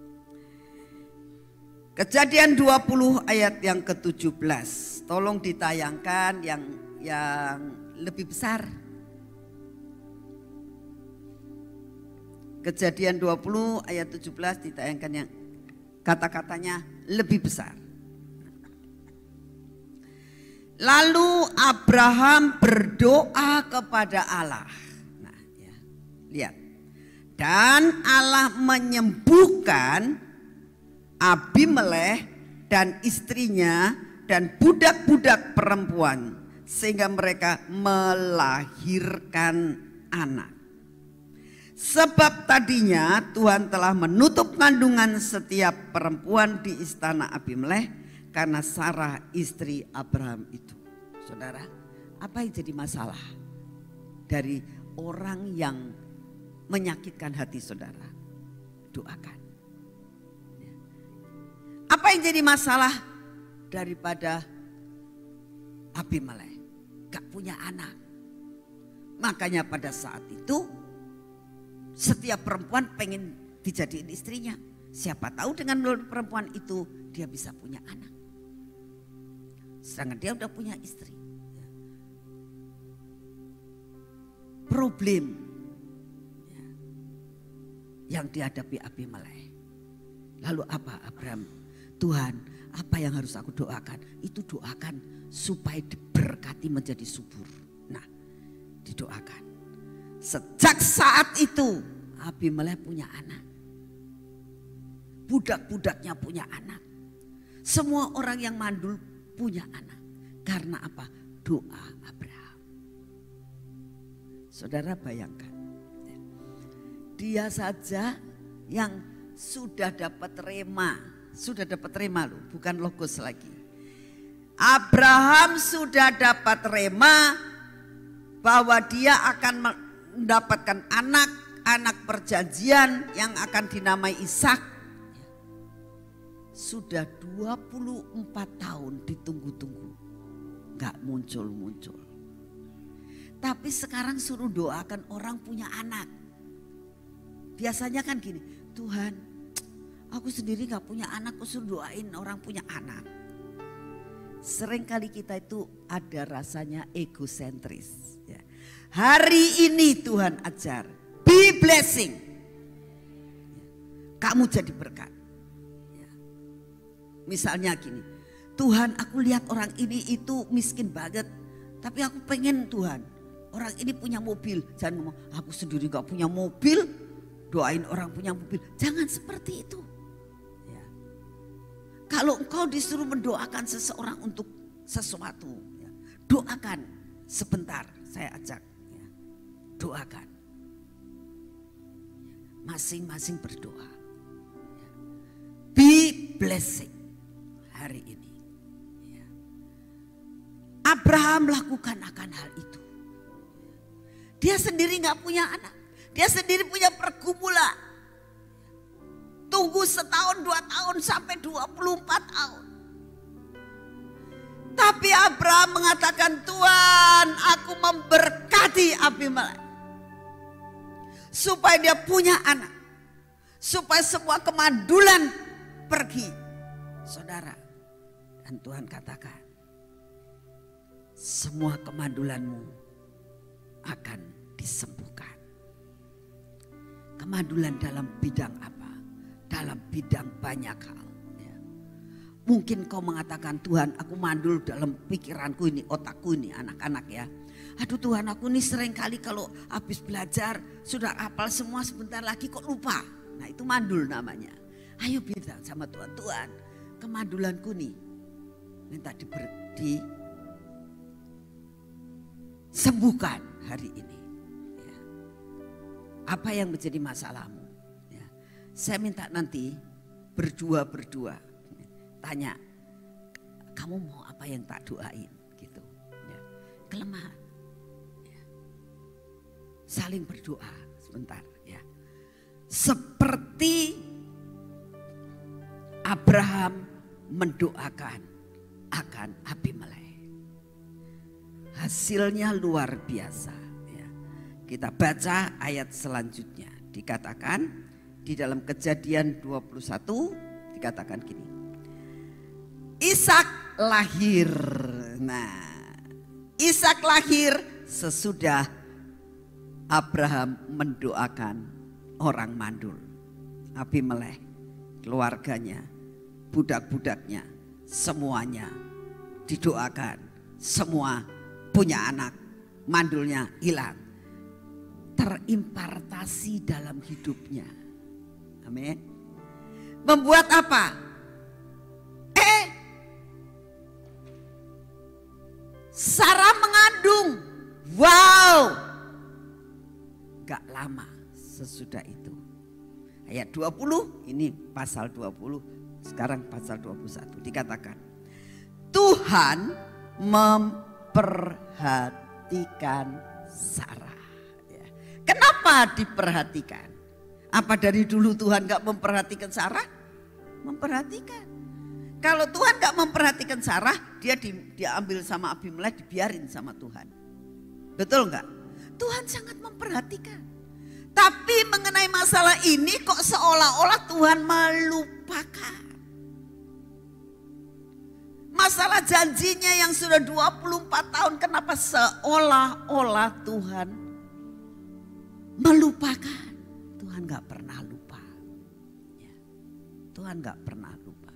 Kejadian dua puluh ayat yang ke tujuh belas. Tolong ditayangkan yang yang lebih besar. Kejadian dua puluh ayat tujuh belas ditayangkan yang kata-katanya lebih besar. Lalu Abraham berdoa kepada Allah. Nah, ya, lihat. Dan Allah menyembuhkan Abimelekh dan istrinya dan budak-budak perempuan, sehingga mereka melahirkan anak. Sebab tadinya Tuhan telah menutup kandungan setiap perempuan di istana Abimelekh karena Sarah istri Abraham itu. Saudara, apa yang jadi masalah dari orang yang menyakitkan hati saudara? Doakan. Apa yang jadi masalah daripada Abimelekh? Gak punya anak. Makanya pada saat itu setiap perempuan pengen dijadiin istrinya. Siapa tahu dengan perempuan itu dia bisa punya anak. Sedangkan dia udah punya istri. Problem yang dihadapi Abimelekh. Lalu apa Abraham? Tuhan, apa yang harus aku doakan? Itu doakan supaya diberkati menjadi subur. Nah, didoakan. Sejak saat itu Abimelekh punya anak. Budak-budaknya punya anak. Semua orang yang mandul punya anak. Karena apa? Doa Abraham. Saudara bayangkan. Dia saja yang sudah dapat rema. Sudah dapat rema loh, bukan logos lagi. Abraham sudah dapat rema bahwa dia akan mendapatkan anak, anak perjanjian yang akan dinamai Ishak. Sudah dua puluh empat tahun ditunggu-tunggu, gak muncul-muncul. Tapi sekarang suruh doakan orang punya anak. Biasanya kan gini, Tuhan, aku sendiri gak punya anak, aku suruh doain orang punya anak. Seringkali kita itu ada rasanya egosentris. Ya. Hari ini Tuhan ajar, be blessing. Kamu jadi berkat. Ya. Misalnya gini, Tuhan aku lihat orang ini itu miskin banget, tapi aku pengen Tuhan, orang ini punya mobil. Jangan ngomong, aku sendiri gak punya mobil, doain orang punya mobil. Jangan seperti itu. Kalau engkau disuruh mendoakan seseorang untuk sesuatu, ya, doakan sebentar, saya ajak. Ya, doakan. Masing-masing berdoa. Ya. Be blessing hari ini. Ya. Abraham lakukan akan hal itu. Dia sendiri gak punya anak. Dia sendiri punya pergumulan. Tunggu setahun, dua tahun, sampai dua puluh empat tahun. Tapi Abraham mengatakan, Tuhan aku memberkati Abimelekh. Supaya dia punya anak. supaya semua kemandulan pergi. Saudara, dan Tuhan katakan, semua kemandulanmu akan disembuhkan. Kemandulan dalam bidang apa? Dalam bidang banyak hal. Ya. Mungkin kau mengatakan, Tuhan aku mandul dalam pikiranku ini, otakku ini, anak-anak ya. Aduh Tuhan, aku ini sering kali kalau habis belajar sudah hafal semua, sebentar lagi kok lupa. Nah itu mandul namanya. Ayo bilang sama Tuhan, Tuhan kemandulanku nih minta diberdi sembuhkan hari ini. Ya. Apa yang menjadi masalahmu? Ya. Saya minta nanti berdua-berdua tanya, kamu mau apa yang tak doain? Gitu. Ya. Kelemahan. Ya. Saling berdoa sebentar. Ya. Seperti Abraham mendoakan akan Abimelek. Hasilnya luar biasa. Ya. Kita baca ayat selanjutnya. Dikatakan di dalam Kejadian dua puluh satu dikatakan gini. Ishak lahir. Nah, Ishak lahir sesudah Abraham mendoakan orang mandul. Abimelek, keluarganya, budak-budaknya, semuanya didoakan. Semua punya anak, mandulnya hilang. Terimpartasi dalam hidupnya. Amin. Membuat apa? Eh, Sarah mengandung. Wow. Gak lama sesudah itu. Ayat dua puluh, ini pasal dua puluh, sekarang pasal dua puluh satu dikatakan. Tuhan memperhatikan Sarah. Ya. Kenapa diperhatikan? Apa dari dulu Tuhan gak memperhatikan Sarah? Memperhatikan. Kalau Tuhan gak memperhatikan Sarah, dia di, dia ambil sama Abimelek, dibiarin sama Tuhan. Betul gak? Tuhan sangat memperhatikan. Tapi mengenai masalah ini kok seolah-olah Tuhan melupakan. Masalah janjinya yang sudah dua puluh empat tahun, kenapa seolah-olah Tuhan melupakan? Tuhan gak pernah lupa. Ya. Tuhan gak pernah lupa.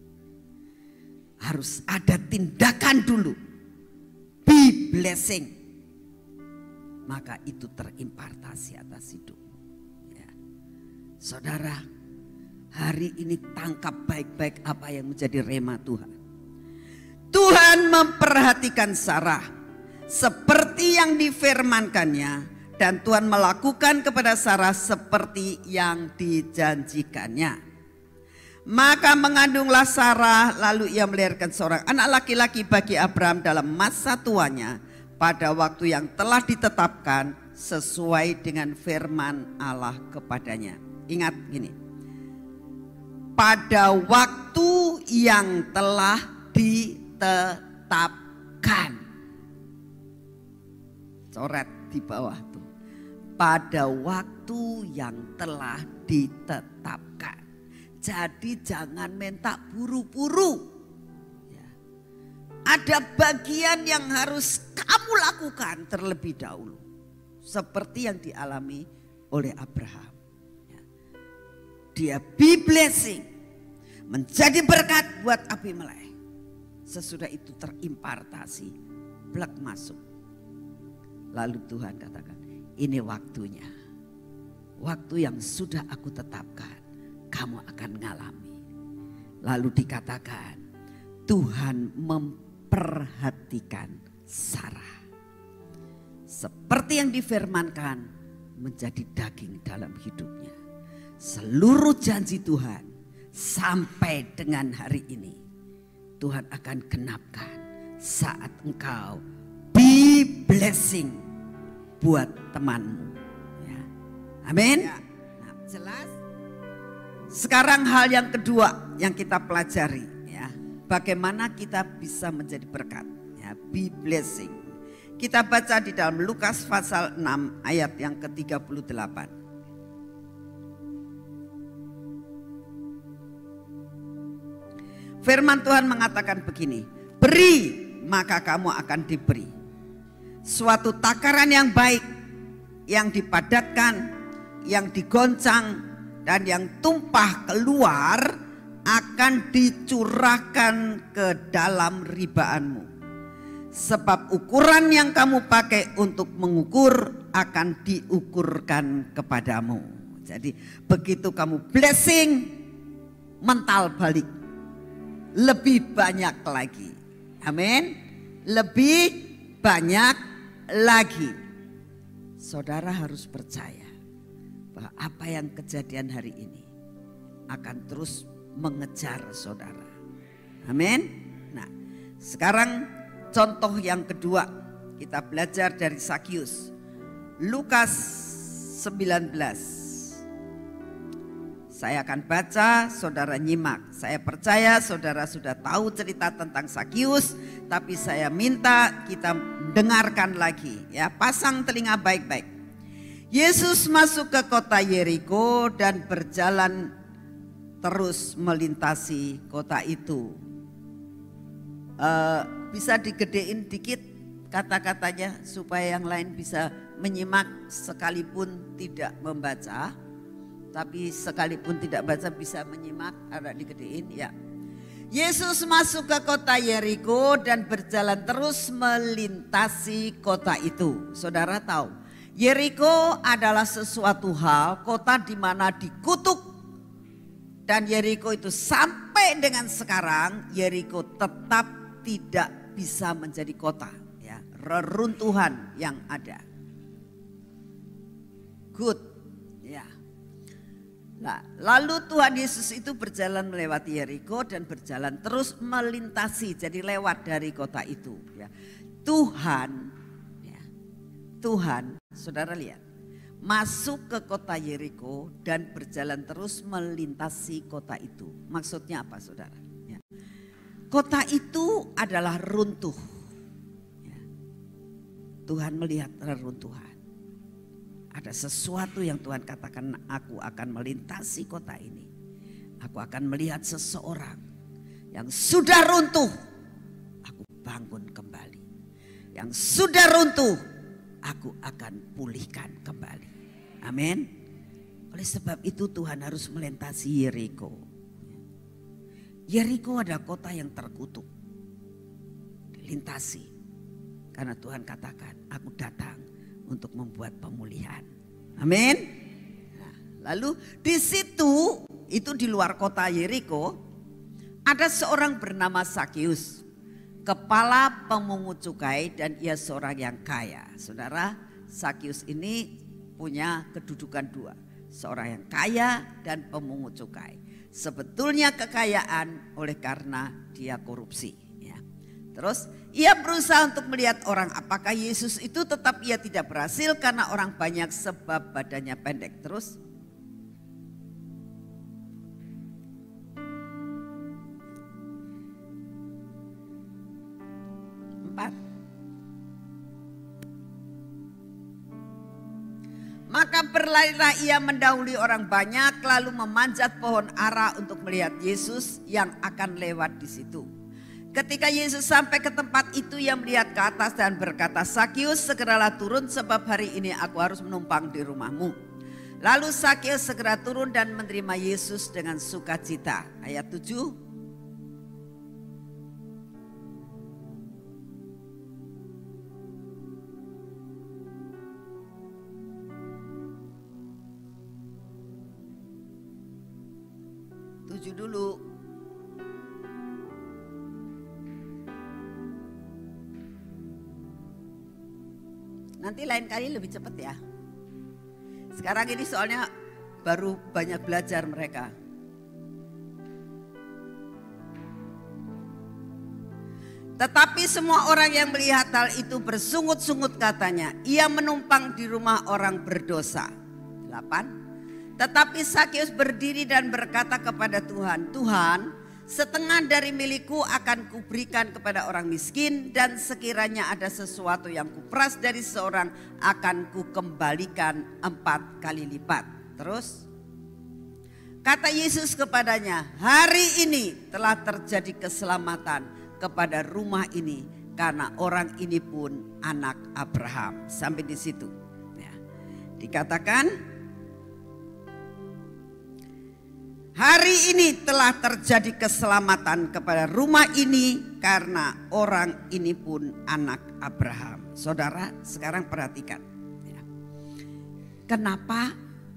Harus ada tindakan dulu. Be blessing. Maka itu terimpartasi atas hidupmu. Ya. Saudara, hari ini tangkap baik-baik apa yang menjadi rema Tuhan. Tuhan memperhatikan Sarah seperti yang difirmankannya, dan Tuhan melakukan kepada Sarah seperti yang dijanjikannya. Maka mengandunglah Sarah, lalu ia melahirkan seorang anak laki-laki bagi Abraham dalam masa tuanya, pada waktu yang telah ditetapkan sesuai dengan firman Allah kepadanya. Ingat gini. Pada waktu yang telah ditetapkan. Coret di bawah tuh. Pada waktu yang telah ditetapkan. Jadi jangan minta buru-buru. Ada bagian yang harus kamu lakukan terlebih dahulu. Seperti yang dialami oleh Abraham. Dia be blessing. Menjadi berkat buat Abimelek. Sesudah itu terimpartasi. Blak masuk. Lalu Tuhan katakan, ini waktunya. Waktu yang sudah aku tetapkan. Kamu akan ngalami. Lalu dikatakan, Tuhan memperhatikan. Perhatikan Sarah. Seperti yang difirmankan menjadi daging dalam hidupnya. Seluruh janji Tuhan sampai dengan hari ini Tuhan akan genapkan saat engkau be blessing buat temanmu. Ya. Amin. Ya. Nah, jelas. Sekarang hal yang kedua yang kita pelajari. Bagaimana kita bisa menjadi berkat, ya, be blessing. Kita baca di dalam Lukas pasal enam ayat yang ke tiga puluh delapan. Firman Tuhan mengatakan begini, beri maka kamu akan diberi. Suatu takaran yang baik, yang dipadatkan, yang digoncang, dan yang tumpah keluar akan dicurahkan ke dalam ribaanmu. Sebab ukuran yang kamu pakai untuk mengukur akan diukurkan kepadamu. Jadi begitu kamu blessing, mental balik. Lebih banyak lagi. Amin. Lebih banyak lagi. Saudara harus percaya bahwa apa yang kejadian hari ini akan terus mengejar saudara. Amin. Nah, sekarang contoh yang kedua, kita belajar dari Sakius. Lukas sembilan belas. Saya akan baca, saudara nyimak. Saya percaya saudara sudah tahu cerita tentang Sakius, tapi saya minta kita dengarkan lagi ya, pasang telinga baik-baik. Yesus masuk ke kota Yeriko dan berjalan terus melintasi kota itu. Uh, bisa digedein dikit kata-katanya supaya yang lain bisa menyimak sekalipun tidak membaca. Tapi sekalipun tidak baca bisa menyimak, ada digedein ya. Yesus masuk ke kota Yeriko dan berjalan terus melintasi kota itu. Saudara tahu, Yeriko adalah sesuatu hal, kota di mana dikutuk. Dan Yeriko itu sampai dengan sekarang, Yeriko tetap tidak bisa menjadi kota. Ya, reruntuhan yang ada. Good. Nah, lalu Tuhan Yesus itu berjalan melewati Yeriko dan berjalan terus melintasi, jadi lewat dari kota itu. Ya. Tuhan, ya, Tuhan, saudara lihat, masuk ke kota Yeriko dan berjalan terus melintasi kota itu. Maksudnya apa, saudara? Ya. Kota itu adalah runtuh. Ya. Tuhan melihat reruntuhan. Ada sesuatu yang Tuhan katakan, aku akan melintasi kota ini. Aku akan melihat seseorang yang sudah runtuh, aku bangun kembali. Yang sudah runtuh, aku akan pulihkan kembali. Amin. Oleh sebab itu Tuhan harus melintasi Yeriko. Yeriko adalah kota yang terkutuk. Dilintasi. Karena Tuhan katakan, aku datang untuk membuat pemulihan. Amin. Nah, lalu di situ, itu di luar kota Yeriko, ada seorang bernama Sakius, kepala pemungut cukai, dan ia seorang yang kaya. Saudara, Sakius ini punya kedudukan dua, seorang yang kaya dan pemungut cukai. Sebetulnya kekayaan oleh karena dia korupsi. Ya. Terus ia berusaha untuk melihat orang apakah Yesus itu, tetap ia tidak berhasil karena orang banyak sebab badannya pendek. Terus empat. Maka berlarilah ia mendahului orang banyak lalu memanjat pohon ara untuk melihat Yesus yang akan lewat di situ. Ketika Yesus sampai ke tempat itu, ia melihat ke atas dan berkata, Sakius, segeralah turun sebab hari ini aku harus menumpang di rumahmu. Lalu Sakius segera turun dan menerima Yesus dengan sukacita. Ayat tujuh. Tujuh dulu. Nanti lain kali lebih cepat ya. Sekarang ini soalnya baru banyak belajar mereka. Tetapi semua orang yang melihat hal itu bersungut-sungut katanya, ia menumpang di rumah orang berdosa. Delapan. Tetapi Sakius berdiri dan berkata kepada Tuhan, Tuhan, setengah dari milikku akan kuberikan kepada orang miskin, dan sekiranya ada sesuatu yang kuperas dari seorang akan kukembalikan empat kali lipat. Terus, Kata Yesus kepadanya, hari ini telah terjadi keselamatan kepada rumah ini karena orang ini pun anak Abraham. Sampai di situ. Ya. Dikatakan, hari ini telah terjadi keselamatan kepada rumah ini karena orang ini pun anak Abraham. Saudara, sekarang perhatikan. Ya. Kenapa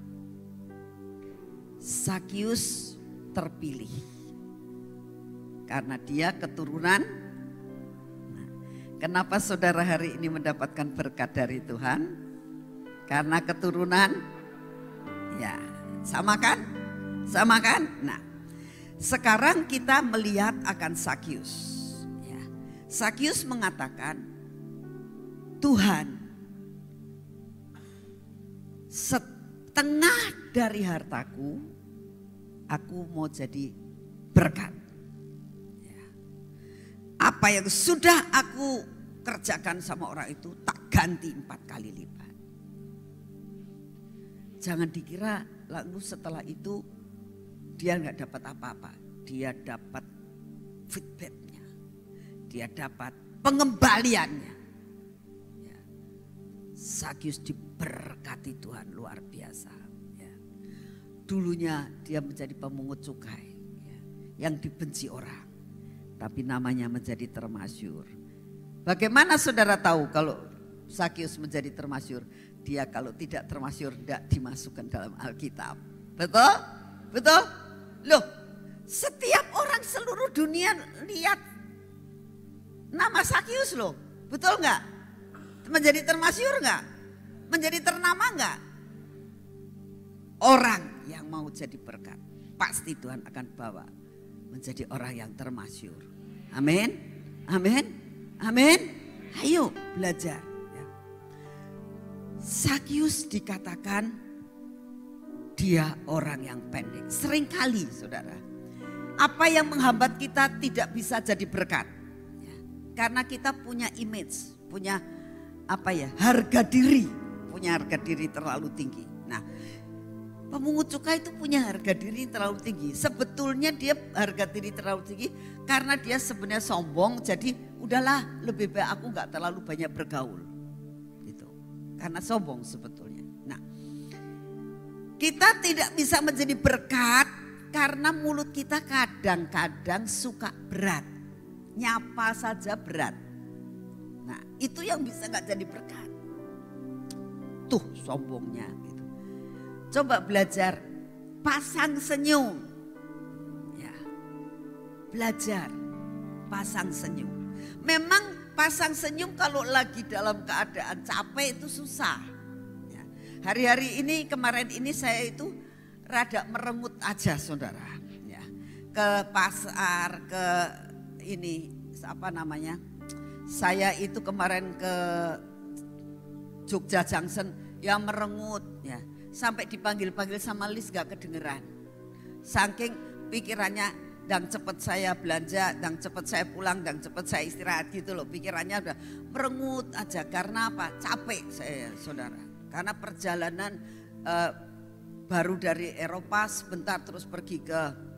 Zakius terpilih? Karena dia keturunan. Nah, kenapa saudara hari ini mendapatkan berkat dari Tuhan? Karena keturunan. Ya, sama kan? Sama kan? Nah, sekarang kita melihat akan Zakius. Ya. Zakius mengatakan, Tuhan, setengah dari hartaku, aku mau jadi berkat. Ya. Apa yang sudah aku kerjakan sama orang itu tak ganti empat kali lipat. Jangan dikira lalu setelah itu dia nggak dapat apa-apa. Dia dapat feedbacknya, dia dapat pengembaliannya. Ya. Zakius diberkati Tuhan luar biasa. Ya. Dulunya dia menjadi pemungut cukai, ya, yang dibenci orang, tapi namanya menjadi termasyur. Bagaimana saudara tahu kalau Zakius menjadi termasyur? Dia kalau tidak termasyur tidak dimasukkan dalam Alkitab. Betul? Betul? Loh, setiap orang seluruh dunia lihat nama Zakius loh. Betul nggak? Menjadi termasyur nggak? Menjadi ternama nggak? Orang yang mau jadi berkat, pasti Tuhan akan bawa menjadi orang yang termasyur. Amin, amin, amin. Ayo belajar. Ya. Zakius dikatakan dia orang yang pendek. Seringkali saudara, apa yang menghambat kita tidak bisa jadi berkat? Ya. Karena kita punya image, punya apa ya, harga diri, punya harga diri terlalu tinggi. Nah, pemungut cukai itu punya harga diri terlalu tinggi. Sebetulnya dia harga diri terlalu tinggi karena dia sebenarnya sombong. Jadi udahlah, lebih baik aku nggak terlalu banyak bergaul. Gitu. Karena sombong sebetulnya. Nah, kita tidak bisa menjadi berkat karena mulut kita kadang-kadang suka berat. Nyapa saja berat. Nah, itu yang bisa nggak jadi berkat. Tuh sombongnya. Coba belajar pasang senyum. Ya. Belajar pasang senyum. Memang pasang senyum kalau lagi dalam keadaan capek itu susah. Ya. Hari-hari ini, kemarin ini saya itu rada merengut aja saudara. Ya. Ke pasar, ke ini apa namanya. Saya itu kemarin ke Jogja Junction yang merengut ya. Sampai dipanggil-panggil sama Lis gak kedengeran. Saking pikirannya, dan cepet saya belanja, dan cepet saya pulang, dan cepet saya istirahat gitu loh. Pikirannya udah merengut aja. Karena apa? Capek saya saudara. Karena perjalanan uh, baru dari Eropa sebentar terus pergi ke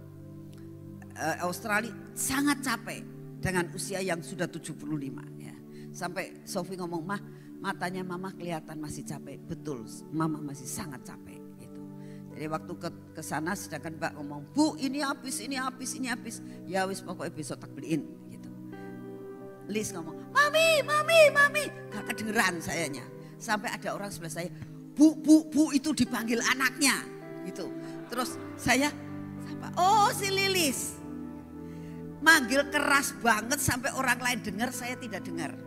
uh, Australia. Sangat capek dengan usia yang sudah tujuh puluh lima. Ya. Sampai Sofi ngomong, mah matanya mama kelihatan masih capek. Betul, mama masih sangat capek gitu. Jadi waktu ke, ke sana sedangkan Mbak ngomong, Bu ini habis, ini habis, ini habis. Ya wis pokoknya besok tak beliin gitu. Lis ngomong, Mami, Mami, Mami. Gak kedengeran sayanya. Sampai ada orang sebelah saya, Bu, Bu, Bu itu dipanggil anaknya gitu. Terus saya, siapa? Oh si Lilis. Manggil keras banget sampai orang lain dengar, saya tidak dengar.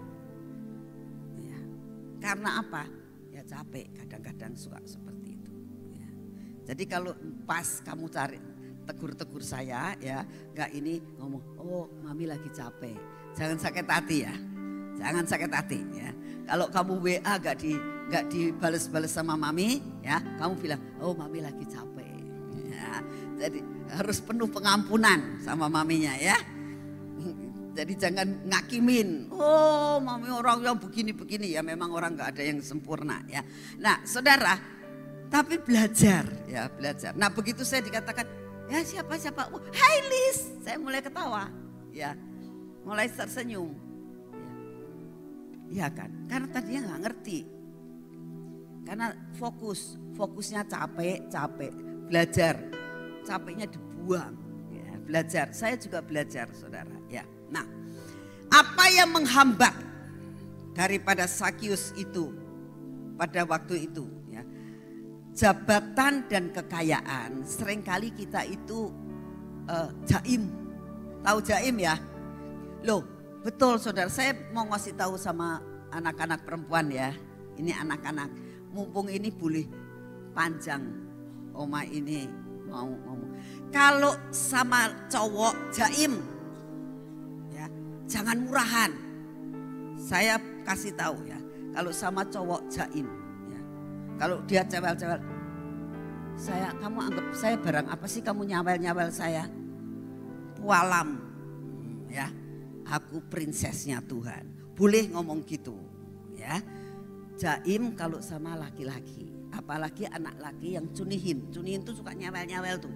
Karena apa? Ya capek, kadang-kadang suka seperti itu. Ya. Jadi kalau pas kamu cari tegur-tegur saya ya, enggak ini ngomong, oh mami lagi capek. Jangan sakit hati ya, jangan sakit hati ya. Kalau kamu W A enggak di enggak dibales-bales sama mami ya, kamu bilang, oh mami lagi capek. Ya. Jadi harus penuh pengampunan sama maminya ya. Jadi jangan ngakimin, oh mami orang yang begini-begini ya, memang orang gak ada yang sempurna ya. Nah saudara, Tapi belajar, ya belajar. Nah begitu saya dikatakan, ya siapa siapa, oh, hai Lis, saya mulai ketawa, ya, mulai tersenyum, ya, ya kan, karena tadinya nggak ngerti, karena fokus, fokusnya capek, capek, belajar, capeknya dibuang, ya, belajar. Saya juga belajar, saudara, ya. Nah, apa yang menghambat daripada Sakius itu pada waktu itu? Jabatan dan kekayaan. Seringkali kita itu uh, jaim. Tahu jaim ya? Loh, betul saudara. Saya mau ngasih tahu sama anak-anak perempuan ya. Ini anak-anak. Mumpung ini boleh panjang. Oma ini mau ngomong. Kalau sama cowok jaim, ya, jangan murahan. Saya kasih tahu ya. Kalau sama cowok jaim. Kalau dia cewel-cewel, saya, kamu anggap saya barang apa sih kamu nyawel-nyawel saya? Pualam, ya, aku prinsesnya Tuhan. Boleh ngomong gitu, ya. Jaim kalau sama laki-laki, apalagi anak laki yang cunihin, cunihin tuh suka nyawel-nyawel tuh.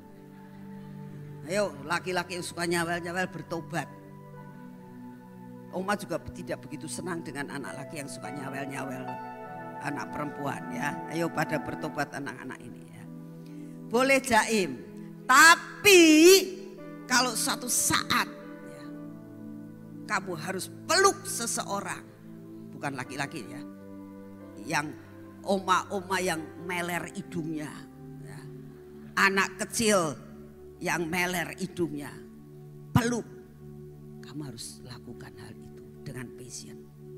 Ayo, laki-laki yang suka nyawel-nyawel bertobat. Oma juga tidak begitu senang dengan anak laki yang suka nyawel-nyawel. Anak perempuan ya, ayo pada bertobat anak-anak ini ya. Boleh jaim, tapi kalau suatu saat ya, kamu harus peluk seseorang, bukan laki-laki ya, yang oma-oma yang meler hidungnya, ya. Anak kecil yang meler hidungnya, peluk, kamu harus lakukan hal itu dengan passion.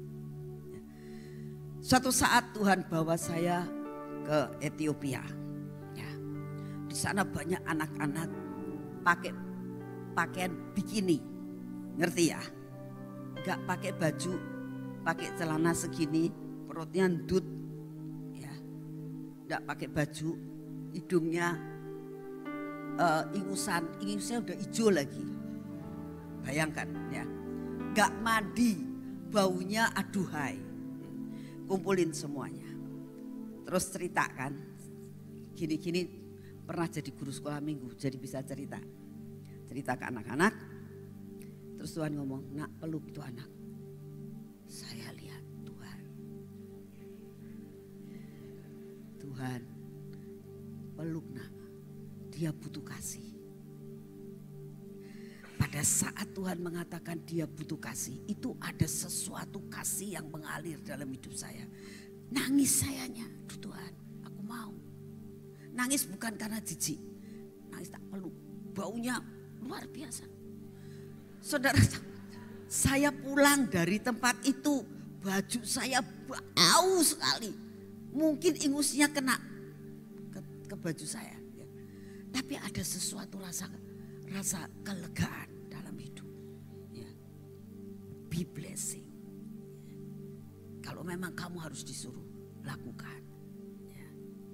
Suatu saat Tuhan bawa saya ke Ethiopia. Ya. Di sana banyak anak-anak pakai pakaian bikini. Ngerti ya? Gak pakai baju, pakai celana segini, perutnya ndut. Ya. Gak pakai baju, hidungnya uh, ingusan, ingusnya udah hijau lagi. Bayangkan ya. Gak mandi, baunya aduhai. Kumpulin semuanya. Terus cerita kan. Gini-gini pernah jadi guru sekolah minggu. Jadi bisa cerita. Cerita ke anak-anak. Terus Tuhan ngomong, nak peluk itu anak. Saya lihat Tuhan. Tuhan peluk nak. Dia butuh kasih. Pada saat Tuhan mengatakan dia butuh kasih, itu ada sesuatu kasih yang mengalir dalam hidup saya. Nangis sayanya, aduh Tuhan aku mau. Nangis bukan karena jijik, nangis tak peluk, baunya luar biasa. Saudara, saya pulang dari tempat itu, baju saya bau sekali. Mungkin ingusnya kena ke, ke baju saya. Tapi ada sesuatu rasa rasa kelegaan dalam hidup. Ya. Be blessing. Kalau memang kamu harus disuruh, lakukan. Ya.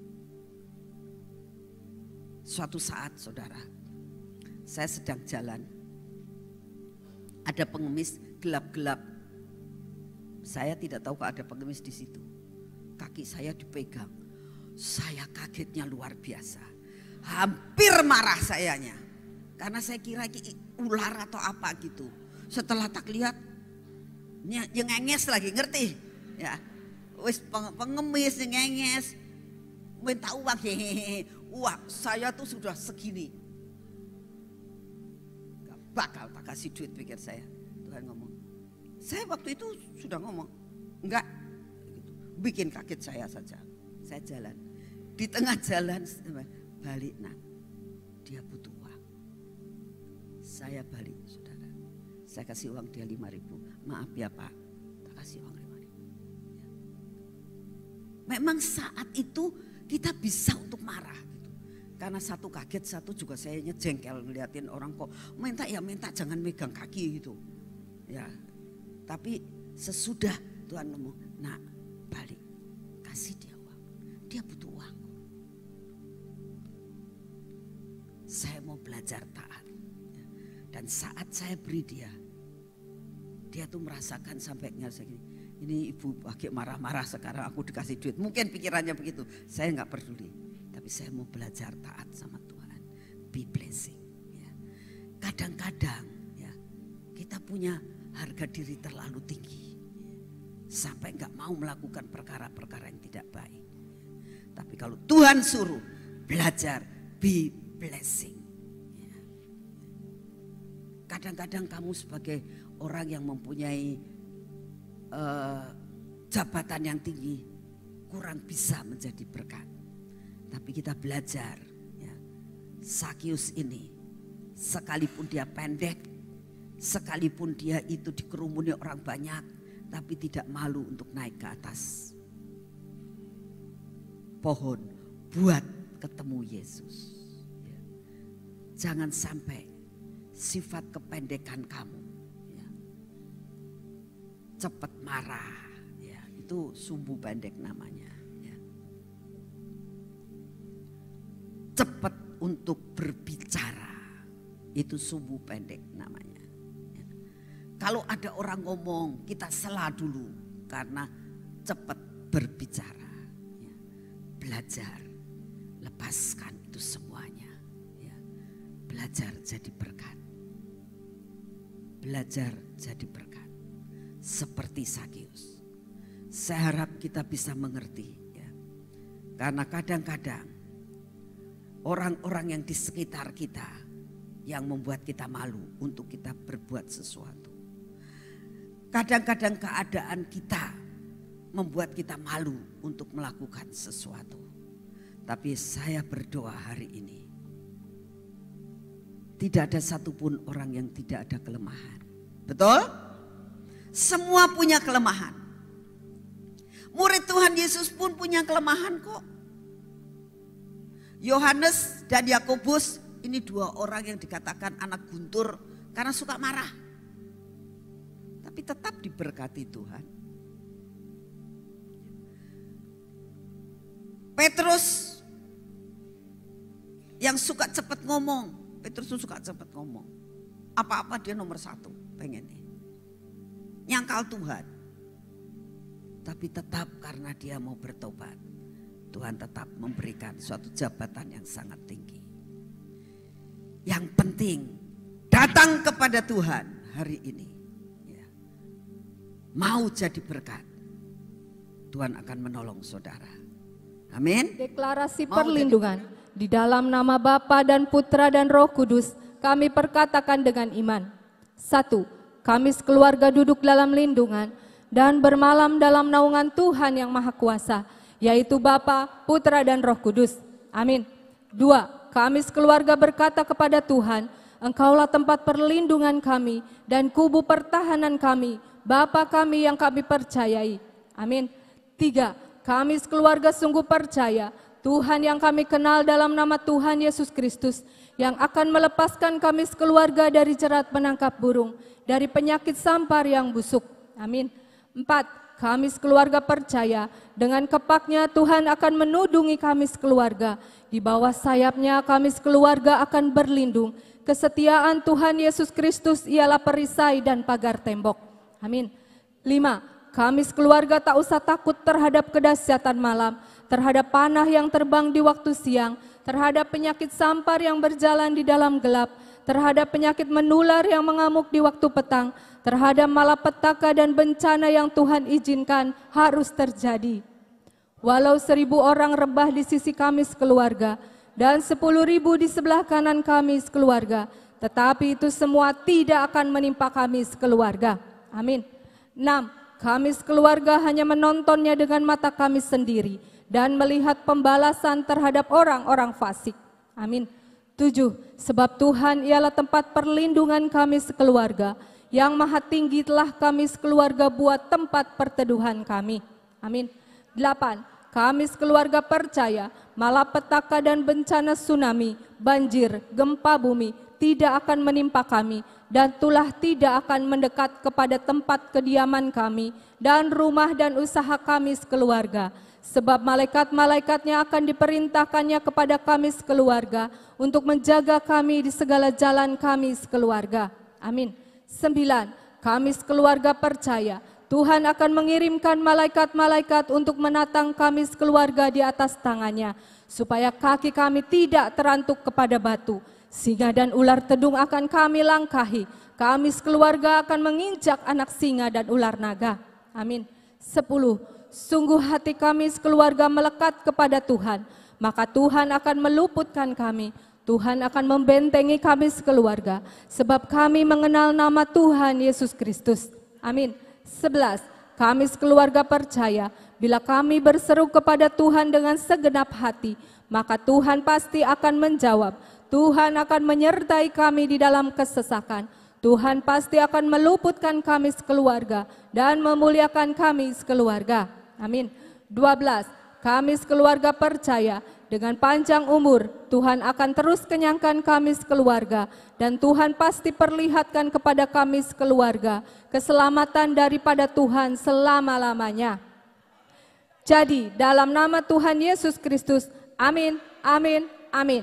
Suatu saat saudara, saya sedang jalan. Ada pengemis gelap-gelap. Saya tidak tahu kalau ada pengemis di situ. Kaki saya dipegang. Saya kagetnya luar biasa. Hampir marah sayanya. Karena saya kira ini ular atau apa gitu. Setelah tak lihat, nyengenges lagi, ngerti? Ya, wis pengemis nyengenges, minta uang, hehehe. Wah, saya tuh sudah segini, gak bakal tak kasih duit pikir saya. Tuhan ngomong, saya waktu itu sudah ngomong, enggak, bikin kaget saya saja. Saya jalan, di tengah jalan balik nak, dia butuh. Saya balik saudara, saya kasih uang dia lima ribu. Maaf ya Pak, tak kasih uang lima ribu. Ya. Memang saat itu kita bisa untuk marah gitu. Karena satu kaget, satu juga saya jengkel ngeliatin orang kok minta ya minta, jangan megang kaki gitu. Ya, tapi sesudah Tuhan ngomong, nak balik, kasih dia uang, dia butuh uang. Saya mau belajar taat. Dan saat saya beri dia, dia tuh merasakan sampai nyala segini, Ini ibu pakai marah-marah sekarang aku dikasih duit. Mungkin pikirannya begitu. Saya nggak peduli. Tapi saya mau belajar taat sama Tuhan. Be blessing. Ya. Kadang-kadang ya, kita punya harga diri terlalu tinggi. Sampai nggak mau melakukan perkara-perkara yang tidak baik. Tapi kalau Tuhan suruh belajar be blessing. Ya. Kadang-kadang kamu sebagai orang yang mempunyai Uh, jabatan yang tinggi kurang bisa menjadi berkat. Tapi kita belajar ya, Sakius ini sekalipun dia pendek, sekalipun dia itu dikerumuni orang banyak, tapi tidak malu untuk naik ke atas pohon buat ketemu Yesus ya. Jangan sampai sifat kependekan kamu cepat marah, ya, itu sumbu pendek namanya. Ya. Cepat untuk berbicara, itu sumbu pendek namanya. Ya. Kalau ada orang ngomong, kita sela dulu karena cepat berbicara. Ya. Belajar, lepaskan itu semuanya. Ya. Belajar jadi berkat. Belajar jadi berkat. Seperti Sakius. Saya harap kita bisa mengerti ya. Karena kadang-kadang orang-orang yang di sekitar kita yang membuat kita malu untuk kita berbuat sesuatu. Kadang-kadang keadaan kita membuat kita malu untuk melakukan sesuatu. Tapi saya berdoa hari ini, tidak ada satupun orang yang tidak ada kelemahan. Betul? Semua punya kelemahan. Murid Tuhan Yesus pun punya kelemahan kok. Yohanes dan Yakobus ini dua orang yang dikatakan anak guntur karena suka marah. Tapi tetap diberkati Tuhan. Petrus yang suka cepat ngomong. Petrus tuh suka cepat ngomong. Apa-apa dia nomor satu pengennya. Nyangkal Tuhan. Tapi tetap karena dia mau bertobat. Tuhan tetap memberikan suatu jabatan yang sangat tinggi. Yang penting datang kepada Tuhan hari ini. Ya. Mau jadi berkat. Tuhan akan menolong saudara. Amin. Deklarasi mau perlindungan. Jadi... Di dalam nama Bapa dan Putra dan Roh Kudus kami perkatakan dengan iman. Satu. Kami sekeluarga duduk dalam lindungan dan bermalam dalam naungan Tuhan yang Maha Kuasa, yaitu Bapa, Putra dan Roh Kudus. Amin. Dua, kami sekeluarga berkata kepada Tuhan, Engkaulah tempat perlindungan kami dan kubu pertahanan kami, Bapa kami yang kami percayai. Amin. Tiga, kami sekeluarga sungguh percaya Tuhan yang kami kenal dalam nama Tuhan Yesus Kristus yang akan melepaskan kami sekeluarga dari jerat penangkap burung, dari penyakit sampar yang busuk. Amin. Empat, kami sekeluarga percaya dengan kepaknya Tuhan akan menudungi kami sekeluarga. Di bawah sayapnya kami sekeluarga akan berlindung. Kesetiaan Tuhan Yesus Kristus ialah perisai dan pagar tembok. Amin. Lima, kami sekeluarga tak usah takut terhadap kedahsyatan malam, terhadap panah yang terbang di waktu siang, terhadap penyakit sampar yang berjalan di dalam gelap, terhadap penyakit menular yang mengamuk di waktu petang, terhadap malapetaka dan bencana yang Tuhan izinkan harus terjadi. Walau seribu orang rebah di sisi kami sekeluarga dan sepuluh ribu di sebelah kanan kami sekeluarga, tetapi itu semua tidak akan menimpa kami sekeluarga. Amin. Enam, kami sekeluarga hanya menontonnya dengan mata kami sendiri dan melihat pembalasan terhadap orang-orang fasik. Amin. Tujuh, sebab Tuhan ialah tempat perlindungan kami sekeluarga, yang maha tinggi telah kami sekeluarga buat tempat perteduhan kami. Amin. Delapan, kami sekeluarga percaya malapetaka dan bencana tsunami, banjir, gempa bumi tidak akan menimpa kami, dan tulah tidak akan mendekat kepada tempat kediaman kami dan rumah dan usaha kami sekeluarga. Sebab malaikat-malaikatnya akan diperintahkannya kepada kami sekeluarga untuk menjaga kami di segala jalan kami sekeluarga. Amin. Sembilan, kami sekeluarga percaya Tuhan akan mengirimkan malaikat-malaikat untuk menatang kami sekeluarga di atas tangannya, supaya kaki kami tidak terantuk kepada batu. Singa dan ular tedung akan kami langkahi. Kami sekeluarga akan menginjak anak singa dan ular naga. Amin. Sepuluh. Sungguh hati kami sekeluarga melekat kepada Tuhan, maka Tuhan akan meluputkan kami. Tuhan akan membentengi kami sekeluarga, sebab kami mengenal nama Tuhan Yesus Kristus. Amin. Sebelas. Kami sekeluarga percaya, bila kami berseru kepada Tuhan dengan segenap hati, maka Tuhan pasti akan menjawab. Tuhan akan menyertai kami di dalam kesesakan. Tuhan pasti akan meluputkan kami sekeluarga dan memuliakan kami sekeluarga. Amin. Dua belas. Kami sekeluarga percaya, dengan panjang umur Tuhan akan terus kenyangkan kami sekeluarga, dan Tuhan pasti perlihatkan kepada kami sekeluarga keselamatan daripada Tuhan selama-lamanya. Jadi dalam nama Tuhan Yesus Kristus, amin, amin, amin.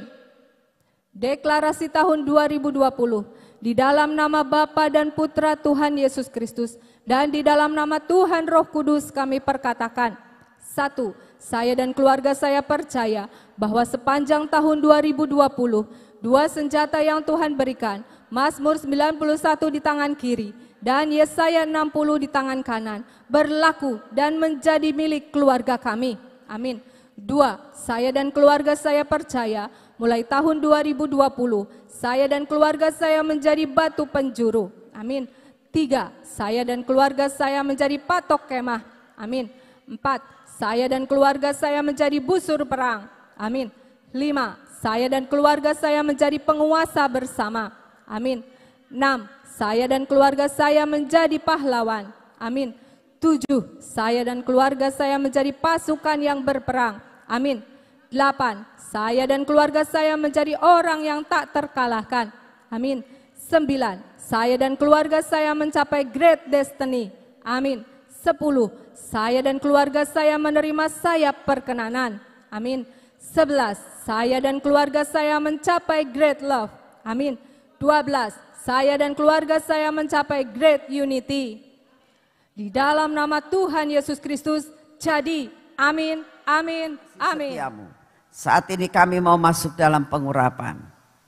Deklarasi tahun dua ribu dua puluh, di dalam nama Bapa dan Putra Tuhan Yesus Kristus, dan di dalam nama Tuhan Roh Kudus kami perkatakan. Satu, saya dan keluarga saya percaya bahwa sepanjang tahun dua ribu dua puluh, dua senjata yang Tuhan berikan, Mazmur sembilan puluh satu di tangan kiri dan Yesaya enam puluh di tangan kanan, berlaku dan menjadi milik keluarga kami. Amin. Dua, saya dan keluarga saya percaya mulai tahun dua ribu dua puluh, saya dan keluarga saya menjadi batu penjuru. Amin. Tiga, saya dan keluarga saya menjadi patok kemah. Amin. Empat, saya dan keluarga saya menjadi busur perang. Amin. Lima, saya dan keluarga saya menjadi penguasa bersama. Amin. Enam, saya dan keluarga saya menjadi pahlawan. Amin. Tujuh, saya dan keluarga saya menjadi pasukan yang berperang. Amin. Delapan, saya dan keluarga saya menjadi orang yang tak terkalahkan. Amin. Sembilan, saya dan keluarga saya mencapai great destiny. Amin. Sepuluh, saya dan keluarga saya menerima sayap perkenanan. Amin. Sebelas, saya dan keluarga saya mencapai great love. Amin. Dua belas, saya dan keluarga saya mencapai great unity. Di dalam nama Tuhan Yesus Kristus, jadi amin, amin, amin. Setiamu. Saat ini kami mau masuk dalam pengurapan.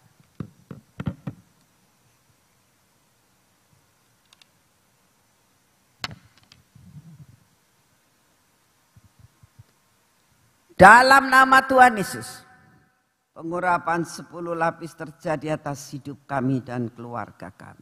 Dalam nama Tuhan Yesus, pengurapan sepuluh lapis terjadi atas hidup kami dan keluarga kami.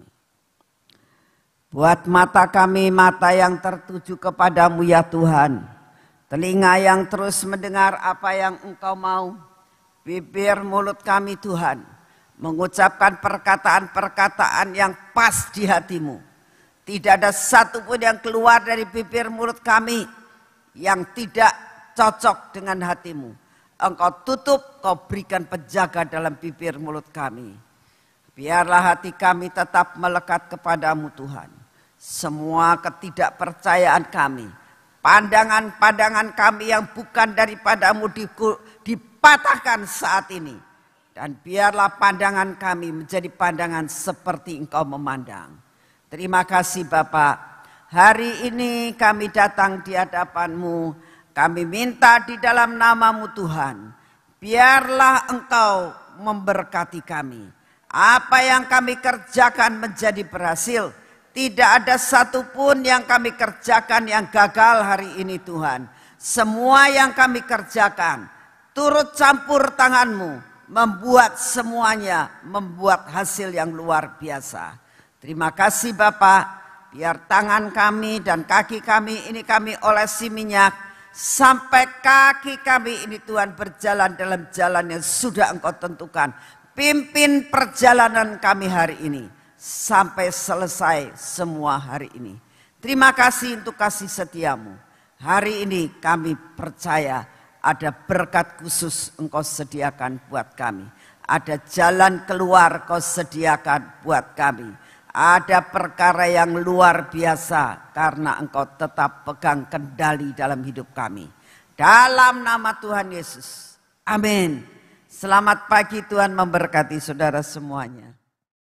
Buat mata kami mata yang tertuju kepadamu ya Tuhan, telinga yang terus mendengar apa yang Engkau mau, bibir mulut kami Tuhan, mengucapkan perkataan-perkataan yang pas di hatimu. Tidak ada satupun yang keluar dari bibir mulut kami yang tidak cocok dengan hatimu. Engkau tutup, kau berikan penjaga dalam bibir mulut kami. Biarlah hati kami tetap melekat kepadamu Tuhan. Semua ketidakpercayaan kami, pandangan-pandangan kami yang bukan daripadamu dipatahkan saat ini. Dan biarlah pandangan kami menjadi pandangan seperti Engkau memandang. Terima kasih Bapak. Hari ini kami datang di hadapan-Mu. Kami minta di dalam nama-Mu Tuhan, biarlah Engkau memberkati kami. Apa yang kami kerjakan menjadi berhasil. Tidak ada satupun yang kami kerjakan yang gagal hari ini Tuhan. Semua yang kami kerjakan, turut campur tangan-Mu, membuat semuanya, membuat hasil yang luar biasa. Terima kasih Bapak, biar tangan kami dan kaki kami ini kami olesi minyak. Sampai kaki kami ini Tuhan berjalan dalam jalan yang sudah Engkau tentukan. Pimpin perjalanan kami hari ini sampai selesai semua hari ini. Terima kasih untuk kasih setiamu. Hari ini kami percaya ada berkat khusus Engkau sediakan buat kami. Ada jalan keluar Kau sediakan buat kami. Ada perkara yang luar biasa karena Engkau tetap pegang kendali dalam hidup kami. Dalam nama Tuhan Yesus. Amin. Selamat pagi, Tuhan memberkati saudara semuanya.